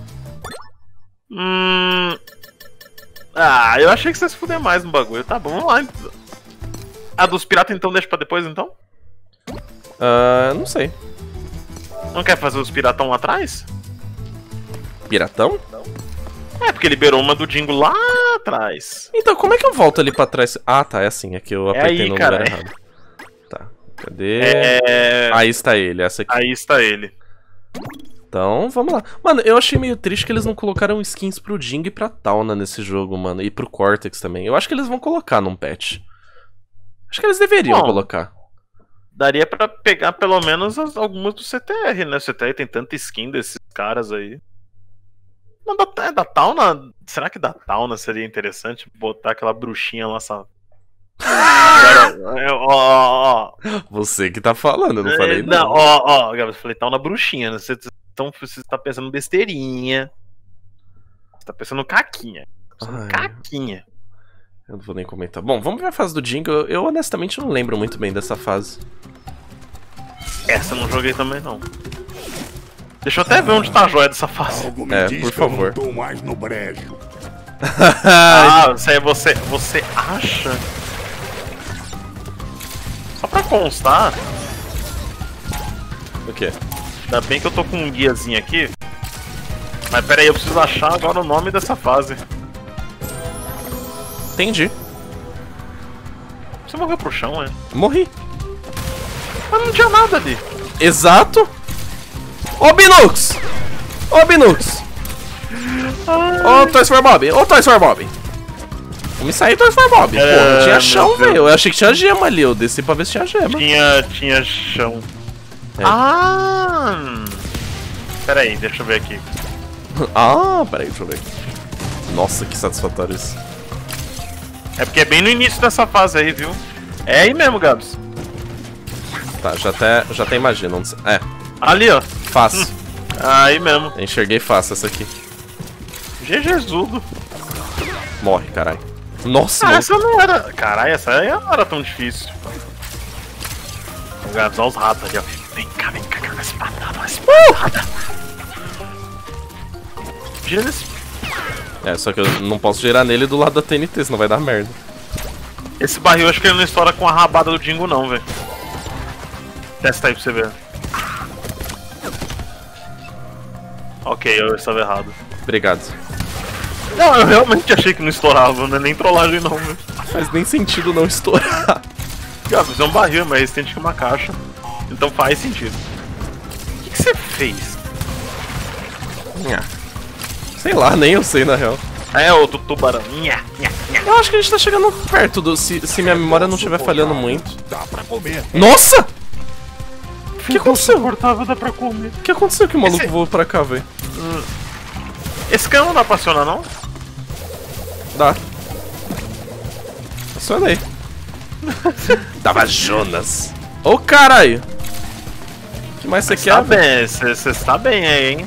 [SPEAKER 2] Ah, eu achei que você se fuder mais no bagulho. Tá bom, vamos lá. A dos piratas então deixa pra depois então?
[SPEAKER 1] Não sei.
[SPEAKER 2] Não quer fazer os piratão lá atrás?
[SPEAKER 1] Piratão?
[SPEAKER 2] É, porque liberou uma do Dingo lá lá atrás.
[SPEAKER 1] Então, como é que eu volto ali pra trás? Ah, tá, é assim, é que eu apertei
[SPEAKER 2] aí,
[SPEAKER 1] no
[SPEAKER 2] cara.
[SPEAKER 1] lugar errado. Tá, cadê? Aí está ele, essa aqui.
[SPEAKER 2] Aí está ele.
[SPEAKER 1] Então, vamos lá. Mano, eu achei meio triste que eles não colocaram skins pro Jing e pra Tauna nesse jogo, mano. E pro Cortex também. Eu acho que eles vão colocar num patch. Acho que eles deveriam colocar.
[SPEAKER 2] Daria pra pegar pelo menos algumas do CTR, né? O CTR tem tanta skin desses caras aí. Não, da Tauna. Será que da Tauna seria interessante botar aquela bruxinha lá, sabe?
[SPEAKER 1] Você que tá falando, eu não falei
[SPEAKER 2] não.
[SPEAKER 1] não.
[SPEAKER 2] Gabriel, eu falei Tauna bruxinha, né? Você tá pensando besteirinha. Você tá pensando caquinha. Caquinha.
[SPEAKER 1] Eu não vou nem comentar. Bom, vamos ver a fase do Jingle. Eu honestamente não lembro muito bem dessa fase.
[SPEAKER 2] Essa eu não joguei também, não. Deixa eu até ver onde tá a joia dessa fase.
[SPEAKER 4] Algo me diz
[SPEAKER 1] por
[SPEAKER 4] que eu não
[SPEAKER 1] favor.
[SPEAKER 4] tô mais no brejo.
[SPEAKER 2] Você acha? Só pra constar,
[SPEAKER 1] O quê?
[SPEAKER 2] ainda bem que eu tô com um guiazinho aqui. Mas pera aí, eu preciso achar agora o nome dessa fase.
[SPEAKER 1] Entendi.
[SPEAKER 2] Você morreu pro chão, é?
[SPEAKER 1] Morri.
[SPEAKER 2] Mas não tinha nada ali.
[SPEAKER 1] Exato. Ô, Binux! Ô, Binux! Ô, Toys for Bob! Ô, Toys for Bob! Vamos sair, Toys for Bob! Pô, não tinha chão, velho. Eu achei que tinha gema ali. Eu desci pra ver se tinha gema.
[SPEAKER 2] Tinha chão.
[SPEAKER 1] É.
[SPEAKER 2] Pera aí, deixa eu ver aqui.
[SPEAKER 1] Peraí, deixa eu ver aqui. Nossa, que satisfatório isso.
[SPEAKER 2] É porque é bem no início dessa fase aí, viu? É aí mesmo, Gabs.
[SPEAKER 1] Tá, já até imagino onde... É,
[SPEAKER 2] Ali, ó.
[SPEAKER 1] fácil.
[SPEAKER 2] Aí mesmo.
[SPEAKER 1] Enxerguei fácil essa aqui.
[SPEAKER 2] GGzudo.
[SPEAKER 1] Morre, caralho. Nossa, mano.
[SPEAKER 2] Essa não era... Caralho, essa aí não era tão difícil. O Gabs, olha os ratos ali, ó. Vem cá, com essa patada, uma espadada. Gira nesse...
[SPEAKER 1] É, só que eu não posso girar nele do lado da TNT, senão vai dar merda.
[SPEAKER 2] Esse barril, acho que ele não estoura com a rabada do Jingo, não, velho. Testa aí pra você ver. Ok, eu estava errado.
[SPEAKER 1] Obrigado.
[SPEAKER 2] Não, eu realmente achei que não estourava, não é nem trollagem não, velho.
[SPEAKER 1] Faz nem sentido não estourar.
[SPEAKER 2] Gabs, é um barril, mas resistente que uma caixa. Então faz sentido. O que você fez?
[SPEAKER 1] Sei lá, nem eu sei na real.
[SPEAKER 2] É, outro tubarão.
[SPEAKER 1] Eu acho que a gente tá chegando perto do... Se minha memória não estiver falhando muito.
[SPEAKER 4] Dá pra comer.
[SPEAKER 1] Nossa! O que aconteceu?
[SPEAKER 2] Cortável, dá pra comer.
[SPEAKER 1] O que aconteceu que o maluco voou pra cá, velho?
[SPEAKER 2] Esse canhão não dá pra acionar, não?
[SPEAKER 1] Dá. Acionei. Dava Jonas. Ô, caralho. O que mais você quer,
[SPEAKER 2] Tá
[SPEAKER 1] velho?
[SPEAKER 2] bem, você está bem aí, hein?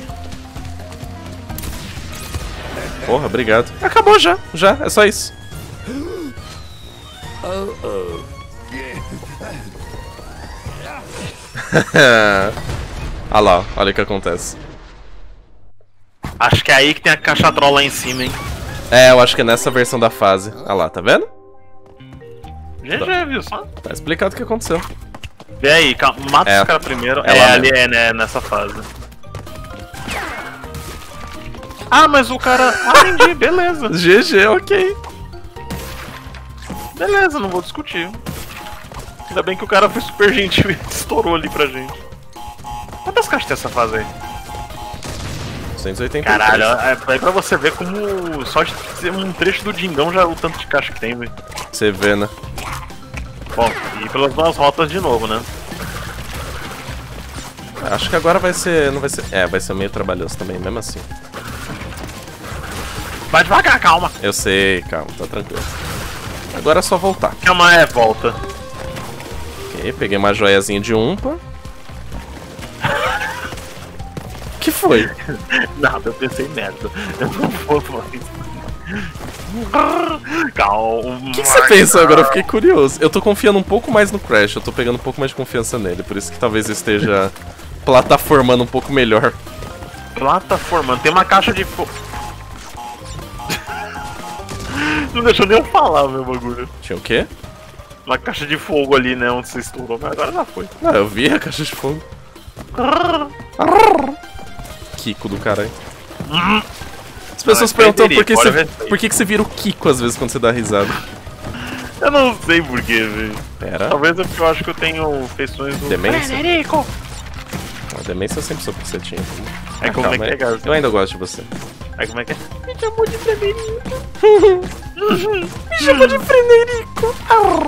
[SPEAKER 1] Porra, obrigado. Acabou já, é só isso. Ah lá, olha o que acontece.
[SPEAKER 2] Acho que é aí que tem a caixa troll lá em cima, hein?
[SPEAKER 1] É, eu acho que é nessa versão da fase. Ah lá, tá vendo?
[SPEAKER 2] GG, viu só?
[SPEAKER 1] Tá explicado o que aconteceu.
[SPEAKER 2] Vê aí, calma, mata
[SPEAKER 1] É.
[SPEAKER 2] os caras primeiro.
[SPEAKER 1] É
[SPEAKER 2] É,
[SPEAKER 1] lá
[SPEAKER 2] ali é, né, nessa fase. Ah, mas o cara... Ah, entendi, beleza.
[SPEAKER 1] GG, ok.
[SPEAKER 2] Beleza, não vou discutir. Ainda bem que o cara foi super gentil e estourou ali pra gente. Quantas caixas tem essa fase aí?
[SPEAKER 1] 183.
[SPEAKER 2] Caralho, é pra você ver como só de ser um trecho do Dingão já é o tanto de caixa que tem, velho.
[SPEAKER 1] Você vê, né?
[SPEAKER 2] Bom, e pelas duas rotas de novo, né?
[SPEAKER 1] Acho que agora vai ser... Não vai ser... É, vai ser meio trabalhoso também, mesmo assim.
[SPEAKER 2] Vai devagar, calma.
[SPEAKER 1] Eu sei, calma, tá tranquilo. Agora é só voltar.
[SPEAKER 2] Calma, volta.
[SPEAKER 1] Ok, peguei uma joiazinha de umpa. Que foi?
[SPEAKER 2] Nada, eu pensei merda. Eu não vou fazer isso. Calma.
[SPEAKER 1] O que você pensou agora? Eu fiquei curioso. Eu tô confiando um pouco mais no Crash, eu tô pegando um pouco mais de confiança nele, por isso que talvez eu esteja plataformando um pouco melhor.
[SPEAKER 2] Plataformando, tem uma caixa de fogo. Não deixou nem eu falar, meu bagulho.
[SPEAKER 1] Tinha o quê?
[SPEAKER 2] Uma caixa de fogo ali, né, onde você estourou, mas agora já foi.
[SPEAKER 1] Ah, eu vi a caixa de fogo. Kiko do caralho. pessoas perguntam por que você vira o Kiko às vezes quando você dá risada.
[SPEAKER 2] Eu não sei porquê, velho.
[SPEAKER 1] Pera.
[SPEAKER 2] Talvez é porque eu acho que eu tenho feições do...
[SPEAKER 1] Demência?
[SPEAKER 2] Frederico!
[SPEAKER 1] A demência eu sempre soube que você tinha.
[SPEAKER 2] Aí como é que é, Gabs?
[SPEAKER 1] Eu ainda gosto de você.
[SPEAKER 2] Aí como é que é?
[SPEAKER 1] Me chamou de Frederico. Me chamou de Frederico.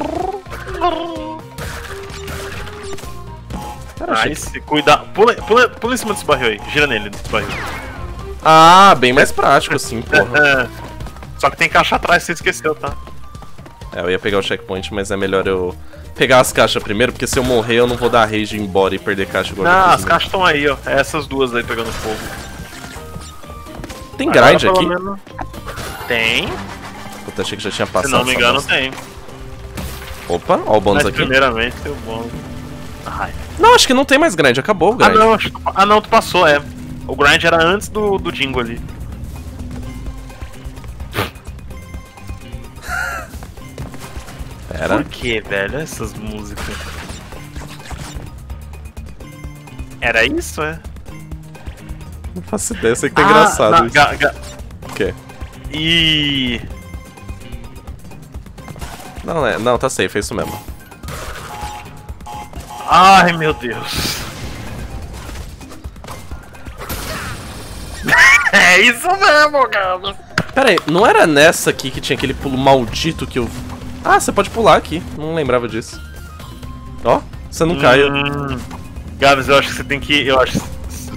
[SPEAKER 2] Aí se cuidar. Pula em cima desse barril aí. Gira nele, desse barril.
[SPEAKER 1] Ah, bem mais prático assim, porra.
[SPEAKER 2] Só que tem caixa atrás, você esqueceu, tá?
[SPEAKER 1] É, eu ia pegar o checkpoint, mas é melhor eu pegar as caixas primeiro, porque se eu morrer eu não vou dar rage e ir embora e perder caixa igual.
[SPEAKER 2] Não, as caixas estão aí, ó. É essas duas aí pegando fogo.
[SPEAKER 1] Tem grind
[SPEAKER 2] Agora,
[SPEAKER 1] aqui?
[SPEAKER 2] menos... Tem.
[SPEAKER 1] Puta, achei que já tinha passado.
[SPEAKER 2] Se não me engano, tem.
[SPEAKER 1] Opa, ó o bônus
[SPEAKER 2] Mas
[SPEAKER 1] aqui.
[SPEAKER 2] primeiramente tem o bônus. Ai.
[SPEAKER 1] Não, acho que não tem mais grind, acabou o grind.
[SPEAKER 2] Ah não, tu passou, é. O grind era antes do jingle ali.
[SPEAKER 1] Pera.
[SPEAKER 2] Por que, velho? Essas músicas. Era isso, é?
[SPEAKER 1] Não faço ideia, eu sei que tá engraçado
[SPEAKER 2] não,
[SPEAKER 1] isso. O quê?
[SPEAKER 2] E...
[SPEAKER 1] Não, tá safe, é isso mesmo.
[SPEAKER 2] Ai, meu Deus. É isso mesmo, cara.
[SPEAKER 1] Pera aí, não era nessa aqui que tinha aquele pulo maldito que eu... Ah, você pode pular aqui, não lembrava disso. Ó, você não cai.
[SPEAKER 2] Gabs, eu acho que você tem que... Eu acho...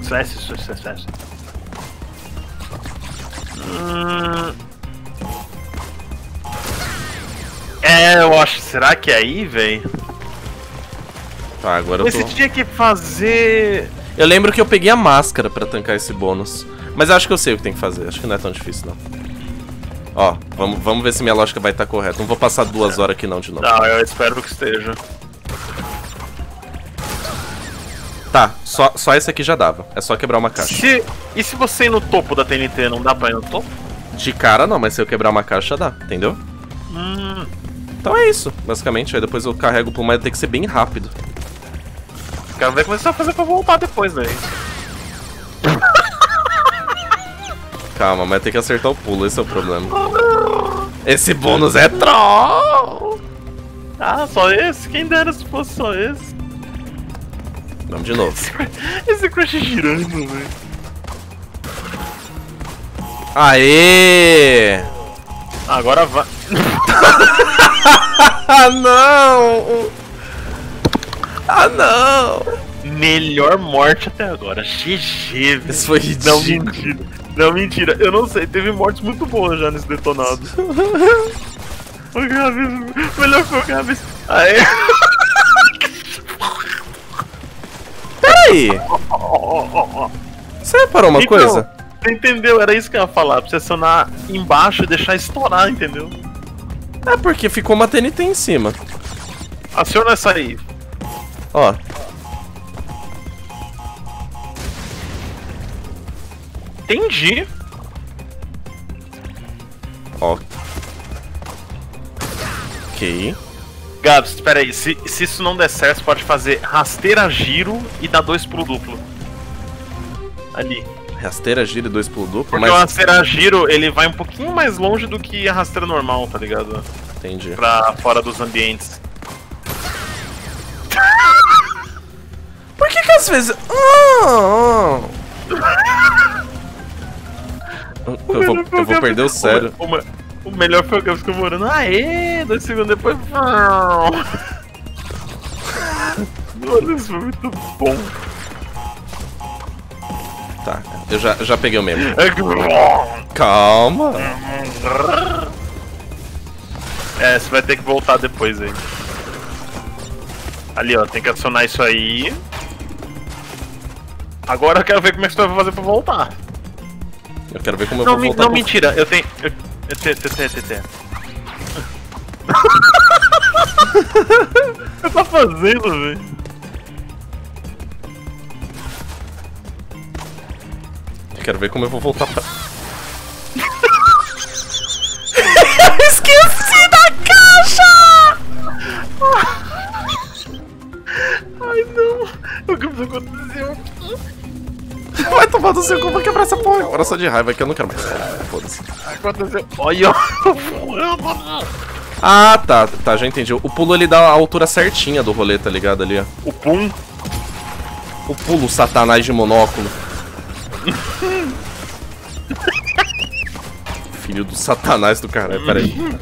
[SPEAKER 2] eu acho... Será que é aí, véi?
[SPEAKER 1] Tá, agora eu tô...
[SPEAKER 2] Você tinha que fazer...
[SPEAKER 1] Eu lembro que eu peguei a máscara pra tancar esse bônus. Mas eu acho que eu sei o que tem que fazer, acho que não é tão difícil não. Ó, vamos ver se minha lógica vai estar correta. Não vou passar 2 horas aqui não de novo.
[SPEAKER 2] Não, eu espero que esteja.
[SPEAKER 1] Tá, só esse aqui já dava. É só quebrar uma caixa.
[SPEAKER 2] E se você ir no topo da TNT, não dá pra ir no topo?
[SPEAKER 1] De cara não, mas se eu quebrar uma caixa dá, entendeu? Então é isso, basicamente. Aí depois eu carrego pro mais, tem que ser bem rápido.
[SPEAKER 2] Quero ver como você vai fazer pra voltar depois, velho.
[SPEAKER 1] Calma, mas tem que acertar o pulo, esse é o problema. Esse bônus é troll!
[SPEAKER 2] Ah, só esse? Quem dera se fosse só esse.
[SPEAKER 1] Vamos de novo.
[SPEAKER 2] Esse crush girando, velho.
[SPEAKER 1] Aê!
[SPEAKER 2] Agora vai.
[SPEAKER 1] Ah, não! Ah, não!
[SPEAKER 2] Melhor morte até agora. GG, velho.
[SPEAKER 1] Isso foi ridículo.
[SPEAKER 2] Não, mentira. Não, mentira. Eu não sei. Teve mortes muito boas já nesse detonado. O Gabs. Melhor foi o Gabs. Aê!
[SPEAKER 1] Peraí! Você reparou uma coisa?
[SPEAKER 2] Você entendeu? Era isso que eu ia falar. Pra você acionar embaixo e deixar estourar, entendeu?
[SPEAKER 1] É porque ficou uma TNT em cima.
[SPEAKER 2] Aciona essa aí.
[SPEAKER 1] Ó.
[SPEAKER 2] Entendi.
[SPEAKER 1] Ó. Ok.
[SPEAKER 2] Gabs, espera aí. Se isso não der certo, você pode fazer rasteira, giro e dar 2 pulo duplo. Ali.
[SPEAKER 1] Rasteira, giro e 2 pulo duplo,
[SPEAKER 2] Porque
[SPEAKER 1] mas...
[SPEAKER 2] o rasteira, giro, ele vai um pouquinho mais longe do que a rasteira normal, tá ligado?
[SPEAKER 1] Entendi.
[SPEAKER 2] Pra fora dos ambientes.
[SPEAKER 1] Por que às vezes... Eu vou perder o sério.
[SPEAKER 2] O melhor foi o Gabs comemorando. Aê! 2 segundos depois. Mano, isso foi muito bom.
[SPEAKER 1] Tá, eu já peguei o meme. Calma.
[SPEAKER 2] É, você vai ter que voltar depois aí. Ali, ó, tem que acionar isso aí. Agora eu quero ver como é que você vai fazer pra voltar.
[SPEAKER 1] Eu quero ver como eu vou voltar.
[SPEAKER 2] Não, mentira, eu tenho. O que tá fazendo, velho?
[SPEAKER 1] Eu quero ver como eu vou voltar pra... Esqueci da caixa!
[SPEAKER 2] Ai, não. O que aconteceu?
[SPEAKER 1] Vai tomar no do céu, como eu vou quebrar essa porra? Agora só de raiva que eu não quero mais. Foda-se.
[SPEAKER 2] Aconteceu. Olha.
[SPEAKER 1] Ah, tá. Tá, já entendi. O pulo ele dá a altura certinha do rolê, tá ligado ali, ó.
[SPEAKER 2] O pum.
[SPEAKER 1] O pulo satanás de monóculo. Filho do satanás do caralho, peraí.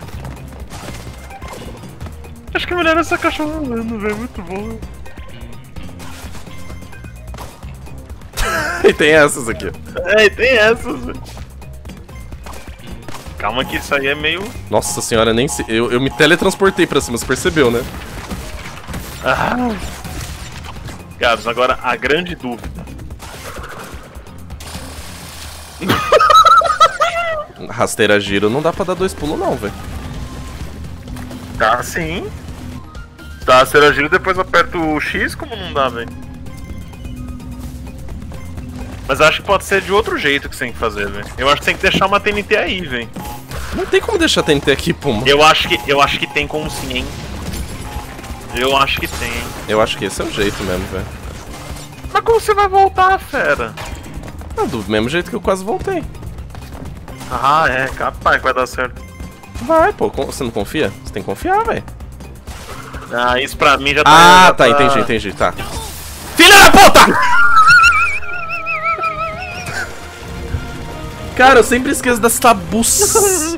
[SPEAKER 2] Acho que é melhor essa caixa rolando, velho. Muito bom.
[SPEAKER 1] E tem essas aqui.
[SPEAKER 2] É, e tem essas, velho. Calma que isso aí é meio...
[SPEAKER 1] Nossa senhora, nem se... Eu me teletransportei pra cima, você percebeu, né?
[SPEAKER 2] Ah. Gabs, agora a grande dúvida.
[SPEAKER 1] Rasteira giro não dá pra dar 2 pulos não, velho.
[SPEAKER 2] Dá sim. Dá a giro, depois aperta o X, como não dá, velho? Mas acho que pode ser de outro jeito que você tem que fazer, velho. Eu acho que tem que deixar uma TNT aí, velho.
[SPEAKER 1] Não tem como deixar a TNT aqui, Puma.
[SPEAKER 2] Eu acho que tem como sim, hein. Eu acho que tem, hein.
[SPEAKER 1] Eu acho que esse é o jeito mesmo, velho.
[SPEAKER 2] Mas como você vai voltar, fera?
[SPEAKER 1] Ah, do mesmo jeito que eu quase voltei.
[SPEAKER 2] Ah, é, capaz que vai dar certo.
[SPEAKER 1] Vai, pô, você não confia? Você tem que confiar, velho.
[SPEAKER 2] Ah, isso pra mim já tá...
[SPEAKER 1] Ah,
[SPEAKER 2] já
[SPEAKER 1] tá, entendi, tá. Filha da puta! Cara, eu sempre esqueço das tabus.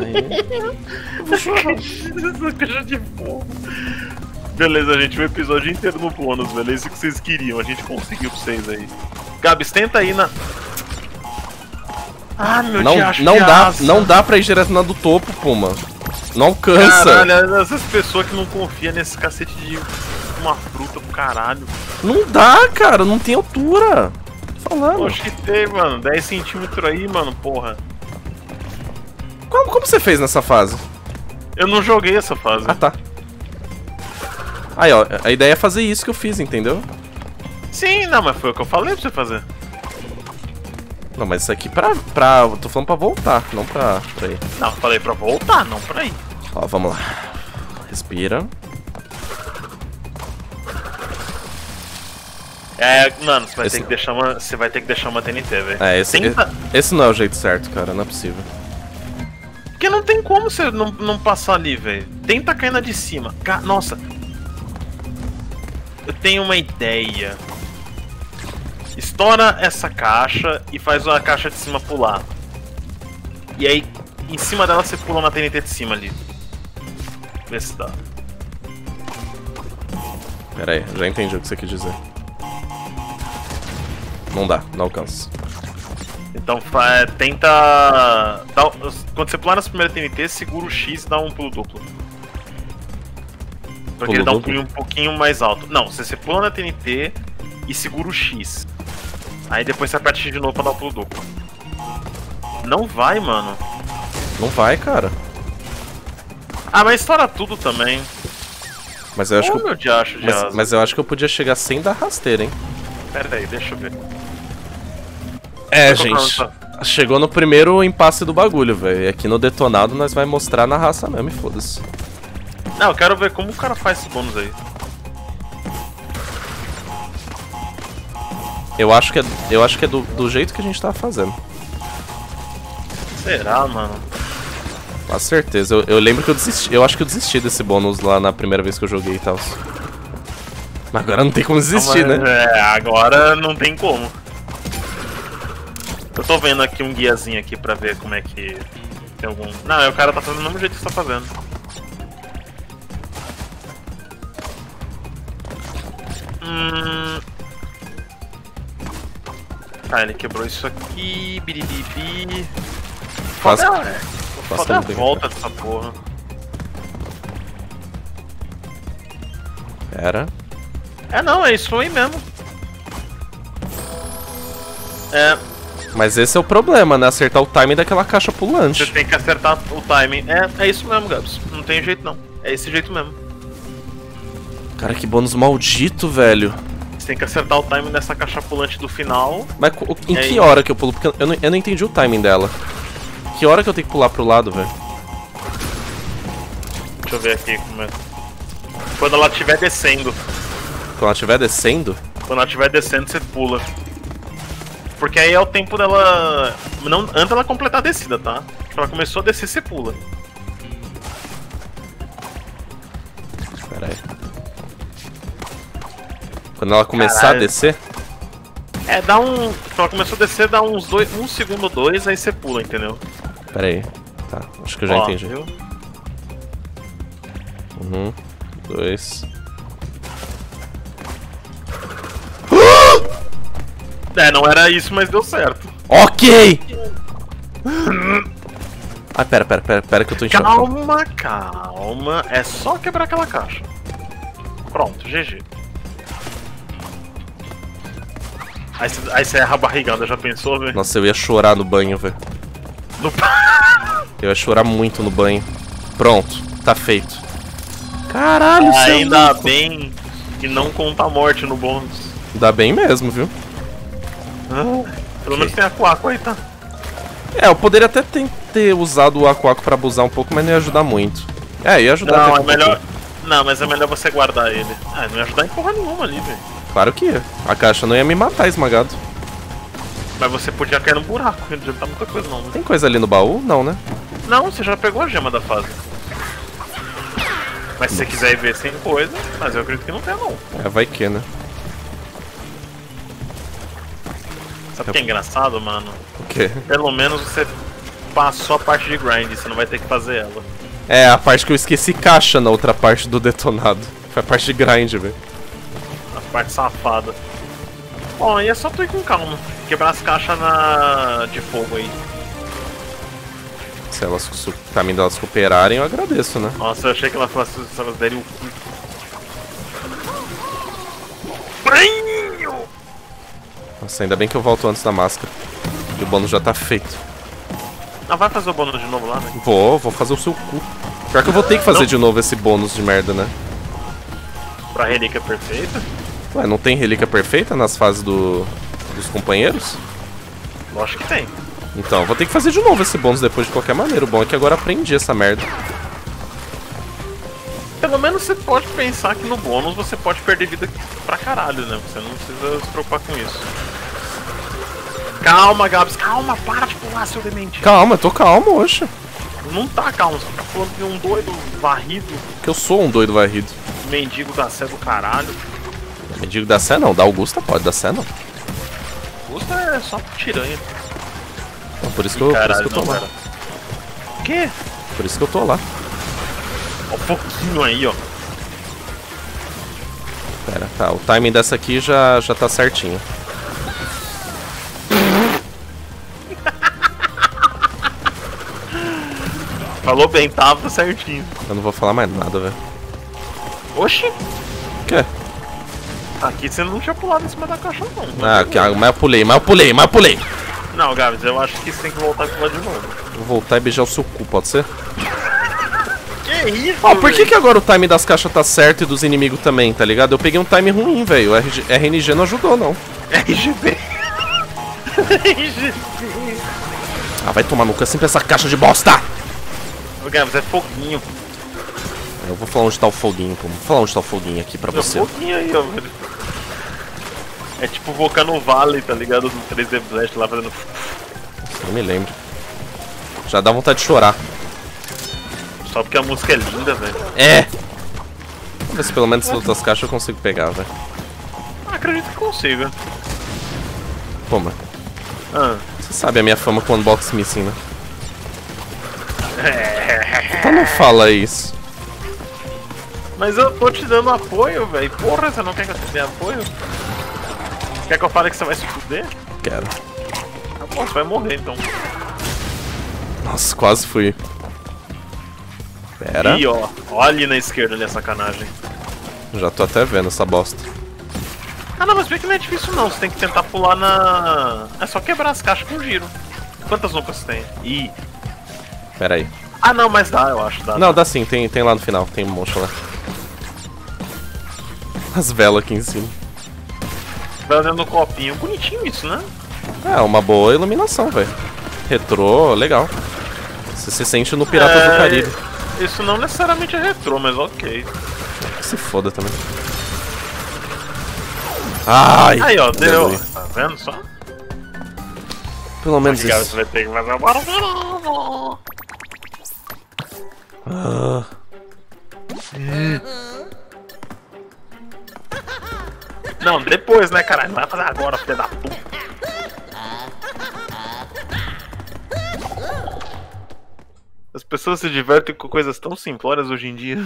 [SPEAKER 2] Essa caixa de fogo. Beleza, gente, o episódio inteiro no bônus, beleza? Isso que vocês queriam, a gente conseguiu pra vocês aí. Gabs, tenta aí na... Ah, meu Deus,
[SPEAKER 1] não dá pra ir direto na do topo, Puma. Não alcança.
[SPEAKER 2] Caralho, essas pessoas que não confiam nesse cacete de uma fruta pro caralho.
[SPEAKER 1] Não dá, cara, não tem altura. Tô falando.
[SPEAKER 2] Acho que tem, mano. 10 centímetros aí, mano, porra.
[SPEAKER 1] Como você fez nessa fase?
[SPEAKER 2] Eu não joguei essa fase.
[SPEAKER 1] Ah, tá. Aí, ó, a ideia é fazer isso que eu fiz, entendeu?
[SPEAKER 2] Sim, não, mas foi o que eu falei pra você fazer.
[SPEAKER 1] Não, mas isso aqui pra eu tô falando pra voltar, não pra ir.
[SPEAKER 2] Não, eu falei pra voltar, não pra ir.
[SPEAKER 1] Ó, vamos lá. Respira.
[SPEAKER 2] É, mano, você vai ter que deixar uma TNT, velho.
[SPEAKER 1] É, esse não é o jeito certo, cara, não é possível.
[SPEAKER 2] Porque não tem como você não passar ali, velho. Tenta cair na de cima. Nossa. Eu tenho uma ideia. Estoura essa caixa e faz a caixa de cima pular. E aí, em cima dela você pula na TNT de cima ali. Vê se dá.
[SPEAKER 1] Pera aí, já entendi o que você quis dizer. Não dá, não alcança.
[SPEAKER 2] Então tenta... Quando você pular nessa primeira TNT, segura o X e dá um pulo duplo. Porque ele dá um pulo um pouquinho mais alto. Não, você pula na TNT e segura o X. Aí depois você aperta X de novo pra dar um pulo duplo. Não vai, mano.
[SPEAKER 1] Não vai, cara.
[SPEAKER 2] Ah, mas estoura tudo também.
[SPEAKER 1] Mas eu acho que mas eu acho que eu podia chegar sem dar rasteira, hein.
[SPEAKER 2] Pera aí, deixa eu ver.
[SPEAKER 1] É, gente. Chegou no primeiro impasse do bagulho, velho. E aqui no detonado nós vai mostrar na raça mesmo e foda-se.
[SPEAKER 2] Não, eu quero ver como o cara faz esse bônus aí.
[SPEAKER 1] Eu acho que é do jeito que a gente tava fazendo.
[SPEAKER 2] Será, mano?
[SPEAKER 1] Com certeza. Eu lembro que eu desisti. Eu acho que eu desisti desse bônus lá na primeira vez que eu joguei e tal. Mas agora não tem como desistir, né?
[SPEAKER 2] É, agora não tem como. Eu tô vendo aqui um guiazinho aqui pra ver como é que... Tem algum... Não, o cara tá fazendo do mesmo jeito que você tá fazendo. Ah, ele quebrou isso aqui, biribibi. Foda a volta dessa porra.
[SPEAKER 1] Pera.
[SPEAKER 2] É, não, é isso aí mesmo. É.
[SPEAKER 1] Mas esse é o problema, né? Acertar o timing daquela caixa pulante.
[SPEAKER 2] Você tem que acertar o timing. É isso mesmo, Gabs. Não tem jeito não. É esse jeito mesmo.
[SPEAKER 1] Cara, que bônus maldito, velho.
[SPEAKER 2] Você tem que acertar o timing dessa caixa pulante do final.
[SPEAKER 1] Mas em que hora que eu pulo? Porque eu não entendi o timing dela. Que hora que eu tenho que pular pro lado, velho?
[SPEAKER 2] Deixa eu ver aqui como é. Quando ela estiver descendo.
[SPEAKER 1] Quando ela estiver descendo?
[SPEAKER 2] Quando ela estiver descendo, você pula. Porque aí é o tempo dela... Não, antes ela completar a descida, tá? Quando ela começou a descer, você pula.
[SPEAKER 1] Pera aí. Quando ela começar
[SPEAKER 2] Caralho.
[SPEAKER 1] a descer?
[SPEAKER 2] É, dá um... Quando ela começou a descer, dá uns 1 segundo ou 2, aí você pula, entendeu?
[SPEAKER 1] Pera aí. Tá, acho que eu já entendi.
[SPEAKER 2] Viu?
[SPEAKER 1] 1, 2...
[SPEAKER 2] É, não era isso, mas deu certo.
[SPEAKER 1] Ok! Ah, pera que eu tô em choque.
[SPEAKER 2] Calma. É só quebrar aquela caixa. Pronto, GG. Aí você erra a barrigada, já pensou, velho?
[SPEAKER 1] Nossa, eu ia chorar no banho, velho.
[SPEAKER 2] No...
[SPEAKER 1] Eu ia chorar muito no banho. Pronto, tá feito. Caralho, isso é
[SPEAKER 2] Ainda
[SPEAKER 1] louco.
[SPEAKER 2] bem que não conta a morte no bônus.
[SPEAKER 1] Dá bem mesmo, viu?
[SPEAKER 2] Pelo menos tem a Quaco aí, tá?
[SPEAKER 1] É, eu poderia até ter usado o Aquaco pra abusar um pouco, mas não ia ajudar muito. É, ia ajudar
[SPEAKER 2] Não,
[SPEAKER 1] até
[SPEAKER 2] é
[SPEAKER 1] um
[SPEAKER 2] melhor.
[SPEAKER 1] pouquinho.
[SPEAKER 2] Não, mas é melhor você guardar ele. Ah, não ia ajudar em porra nenhuma ali, velho.
[SPEAKER 1] Claro que ia. A caixa não ia me matar esmagado.
[SPEAKER 2] Mas você podia cair num buraco, não adianta muita coisa não, né?
[SPEAKER 1] Tem coisa ali no baú? Não, né?
[SPEAKER 2] Não, você já pegou a gema da fase. Mas se você quiser ir ver sem coisa, mas eu acredito que não tem não.
[SPEAKER 1] É, vai que, né?
[SPEAKER 2] Sabe o que é engraçado, mano?
[SPEAKER 1] O quê?
[SPEAKER 2] Pelo menos você passou a parte de grind, você não vai ter que fazer ela.
[SPEAKER 1] É, a parte que eu esqueci caixa na outra parte do detonado. Foi a parte de grind, velho.
[SPEAKER 2] A parte safada. Bom, aí é só tu ir com calma. Quebrar as caixas de fogo aí.
[SPEAKER 1] Se elas, o caminho delas cooperarem, eu agradeço, né?
[SPEAKER 2] Nossa, eu achei que ela fosse se elas derem o cu.
[SPEAKER 1] Nossa, ainda bem que eu volto antes da máscara. E o bônus já tá feito.
[SPEAKER 2] Ah, vai fazer o bônus de novo lá, né?
[SPEAKER 1] Vou fazer o seu cu. Pior que eu vou ter que fazer de novo esse bônus de merda, né?
[SPEAKER 2] Pra relíquia perfeita?
[SPEAKER 1] Ué, não tem relíquia perfeita nas fases dos companheiros?
[SPEAKER 2] Lógico que tem.
[SPEAKER 1] Então, vou ter que fazer de novo esse bônus depois de qualquer maneira. O bom é que agora aprendi essa merda.
[SPEAKER 2] Pelo menos você pode pensar que no bônus você pode perder vida pra caralho, né? Você não precisa se preocupar com isso. Calma, Gabs, calma, para de pular, seu demente.
[SPEAKER 1] Calma, eu tô calmo, oxe.
[SPEAKER 2] Não tá calmo, você tá falando de um doido varrido,
[SPEAKER 1] Que eu sou um doido varrido.
[SPEAKER 2] mendigo da sé do caralho.
[SPEAKER 1] Mendigo da Sé não, da Augusta pode, da Sé não.
[SPEAKER 2] Custa é só tiranha.
[SPEAKER 1] Então, por isso que eu tô lá.
[SPEAKER 2] pera. O quê?
[SPEAKER 1] Por isso que eu tô lá.
[SPEAKER 2] Ó o foguinho aí, ó.
[SPEAKER 1] Pera, tá, o timing dessa aqui já tá certinho.
[SPEAKER 2] Falou bem, tava certinho.
[SPEAKER 1] Eu não vou falar mais nada, velho.
[SPEAKER 2] Oxi,
[SPEAKER 1] O quê?
[SPEAKER 2] aqui você não tinha pulado em cima da caixa não.
[SPEAKER 1] Ah, mas eu pulei.
[SPEAKER 2] Não, Gabs, eu acho que você tem que voltar e pular de novo.
[SPEAKER 1] Vou voltar e beijar o seu cu, pode ser?
[SPEAKER 2] Que isso?
[SPEAKER 1] Ó, por que agora o time das caixas tá certo e dos inimigos também, tá ligado? Eu peguei um time ruim, velho. O RNG não ajudou, não.
[SPEAKER 2] RGB. RGB.
[SPEAKER 1] Ah, vai tomar no cu, é sempre essa caixa de bosta!
[SPEAKER 2] Ô, Gabs, é foguinho.
[SPEAKER 1] Eu vou falar onde tá o foguinho, pô. Vou falar onde tá o foguinho aqui pra
[SPEAKER 2] É
[SPEAKER 1] você.
[SPEAKER 2] foguinho aí, ó, velho. É tipo Vulcano Valley, tá ligado? Do 3D Blast lá fazendo...
[SPEAKER 1] Não me lembro. Já dá vontade de chorar.
[SPEAKER 2] Só porque a música é linda, velho.
[SPEAKER 1] É! Vamos ver se pelo menos as outras caixas eu consigo pegar, velho.
[SPEAKER 2] Ah, acredito que consiga.
[SPEAKER 1] Pô, mano.
[SPEAKER 2] Ah.
[SPEAKER 1] Você sabe a minha fama com Unbox Missing, né? Então não fala isso.
[SPEAKER 2] Mas eu tô te dando apoio, velho. Porra, você não quer que eu te dê apoio? Quer que eu fale que você vai se fuder?
[SPEAKER 1] Quero.
[SPEAKER 2] Tá bom, você vai morrer então.
[SPEAKER 1] Nossa, quase fui. Pera.
[SPEAKER 2] Ih, ó. Olha ali na esquerda ali a sacanagem.
[SPEAKER 1] Já tô até vendo essa bosta.
[SPEAKER 2] Ah, não, mas vê que não é difícil não. Você tem que tentar pular na... É só quebrar as caixas com giro. Quantas roupas você tem? Ih.
[SPEAKER 1] Pera aí.
[SPEAKER 2] Ah, não, mas dá, eu acho. Dá.
[SPEAKER 1] Não, dá sim, tem lá no final, tem um monte lá. As velas aqui em cima.
[SPEAKER 2] Vai dentro do copinho. Bonitinho isso, né?
[SPEAKER 1] É, uma boa iluminação, velho. Retrô, legal. Você se sente no Piratas do Caribe.
[SPEAKER 2] Isso não necessariamente é retrô, mas ok.
[SPEAKER 1] Se foda também. Ai!
[SPEAKER 2] Aí, ó, deu.
[SPEAKER 1] Deu.
[SPEAKER 2] Tá vendo só?
[SPEAKER 1] Pelo menos
[SPEAKER 2] Cara,
[SPEAKER 1] isso.
[SPEAKER 2] você vai ter que fazer uma... Não, depois, né, caralho? Não vai fazer agora, filha da puta. As pessoas se divertem com coisas tão simplórias hoje em dia.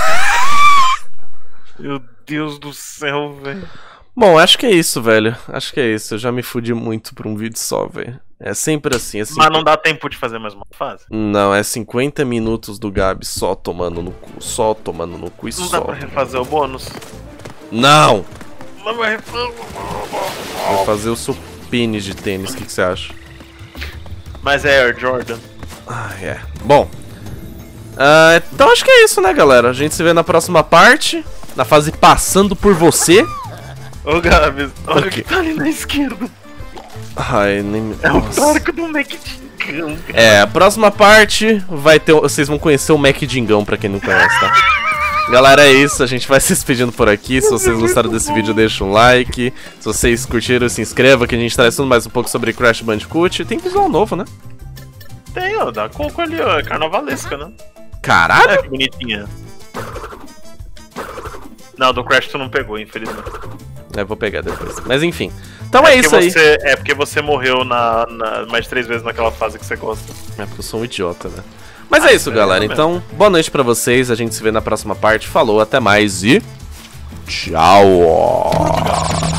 [SPEAKER 2] Meu Deus do céu, velho.
[SPEAKER 1] Bom, acho que é isso, velho. Acho que é isso. Eu já me fudi muito por um vídeo só, velho. É sempre assim, é sempre...
[SPEAKER 2] Mas não dá tempo de fazer mais uma fase?
[SPEAKER 1] Não, é 50 minutos do Gabi só tomando no cu, só tomando no cu e
[SPEAKER 2] Não
[SPEAKER 1] só.
[SPEAKER 2] dá pra refazer o bônus?
[SPEAKER 1] Não!
[SPEAKER 2] Não vai refazer.
[SPEAKER 1] Vou fazer o seu pênis de tênis, o que você acha?
[SPEAKER 2] Mas é Air Jordan.
[SPEAKER 1] Ah, é. Bom. Então acho que é isso, né, galera? A gente se vê na próxima parte. Na fase passando por você.
[SPEAKER 2] Ô, Gabs, olha o
[SPEAKER 1] quê?
[SPEAKER 2] que tá ali na esquerda.
[SPEAKER 1] Ai, nem...
[SPEAKER 2] É o
[SPEAKER 1] Nossa.
[SPEAKER 2] arco do Mac Dingão.
[SPEAKER 1] A próxima parte vai ter. Vocês vão conhecer o Mac Dingão, pra quem não conhece, tá? Galera, é isso. A gente vai se despedindo por aqui. Se vocês gostaram desse vídeo, deixa um like. Se vocês curtiram, se inscreva, que a gente traz tudo mais um pouco sobre Crash Bandicoot. Tem visual novo, né?
[SPEAKER 2] Tem, ó, da Coco ali, ó. É carnavalesca, né?
[SPEAKER 1] Caralho!
[SPEAKER 2] Olha que bonitinha. Não, do Crash tu não pegou, infelizmente.
[SPEAKER 1] Vou pegar depois. Mas enfim. Então é isso aí.
[SPEAKER 2] É porque você morreu mais de 3 vezes naquela fase que você gosta.
[SPEAKER 1] É porque eu sou um idiota, né? Mas é isso, galera. Então, boa noite pra vocês. A gente se vê na próxima parte. Falou, até mais e... Tchau!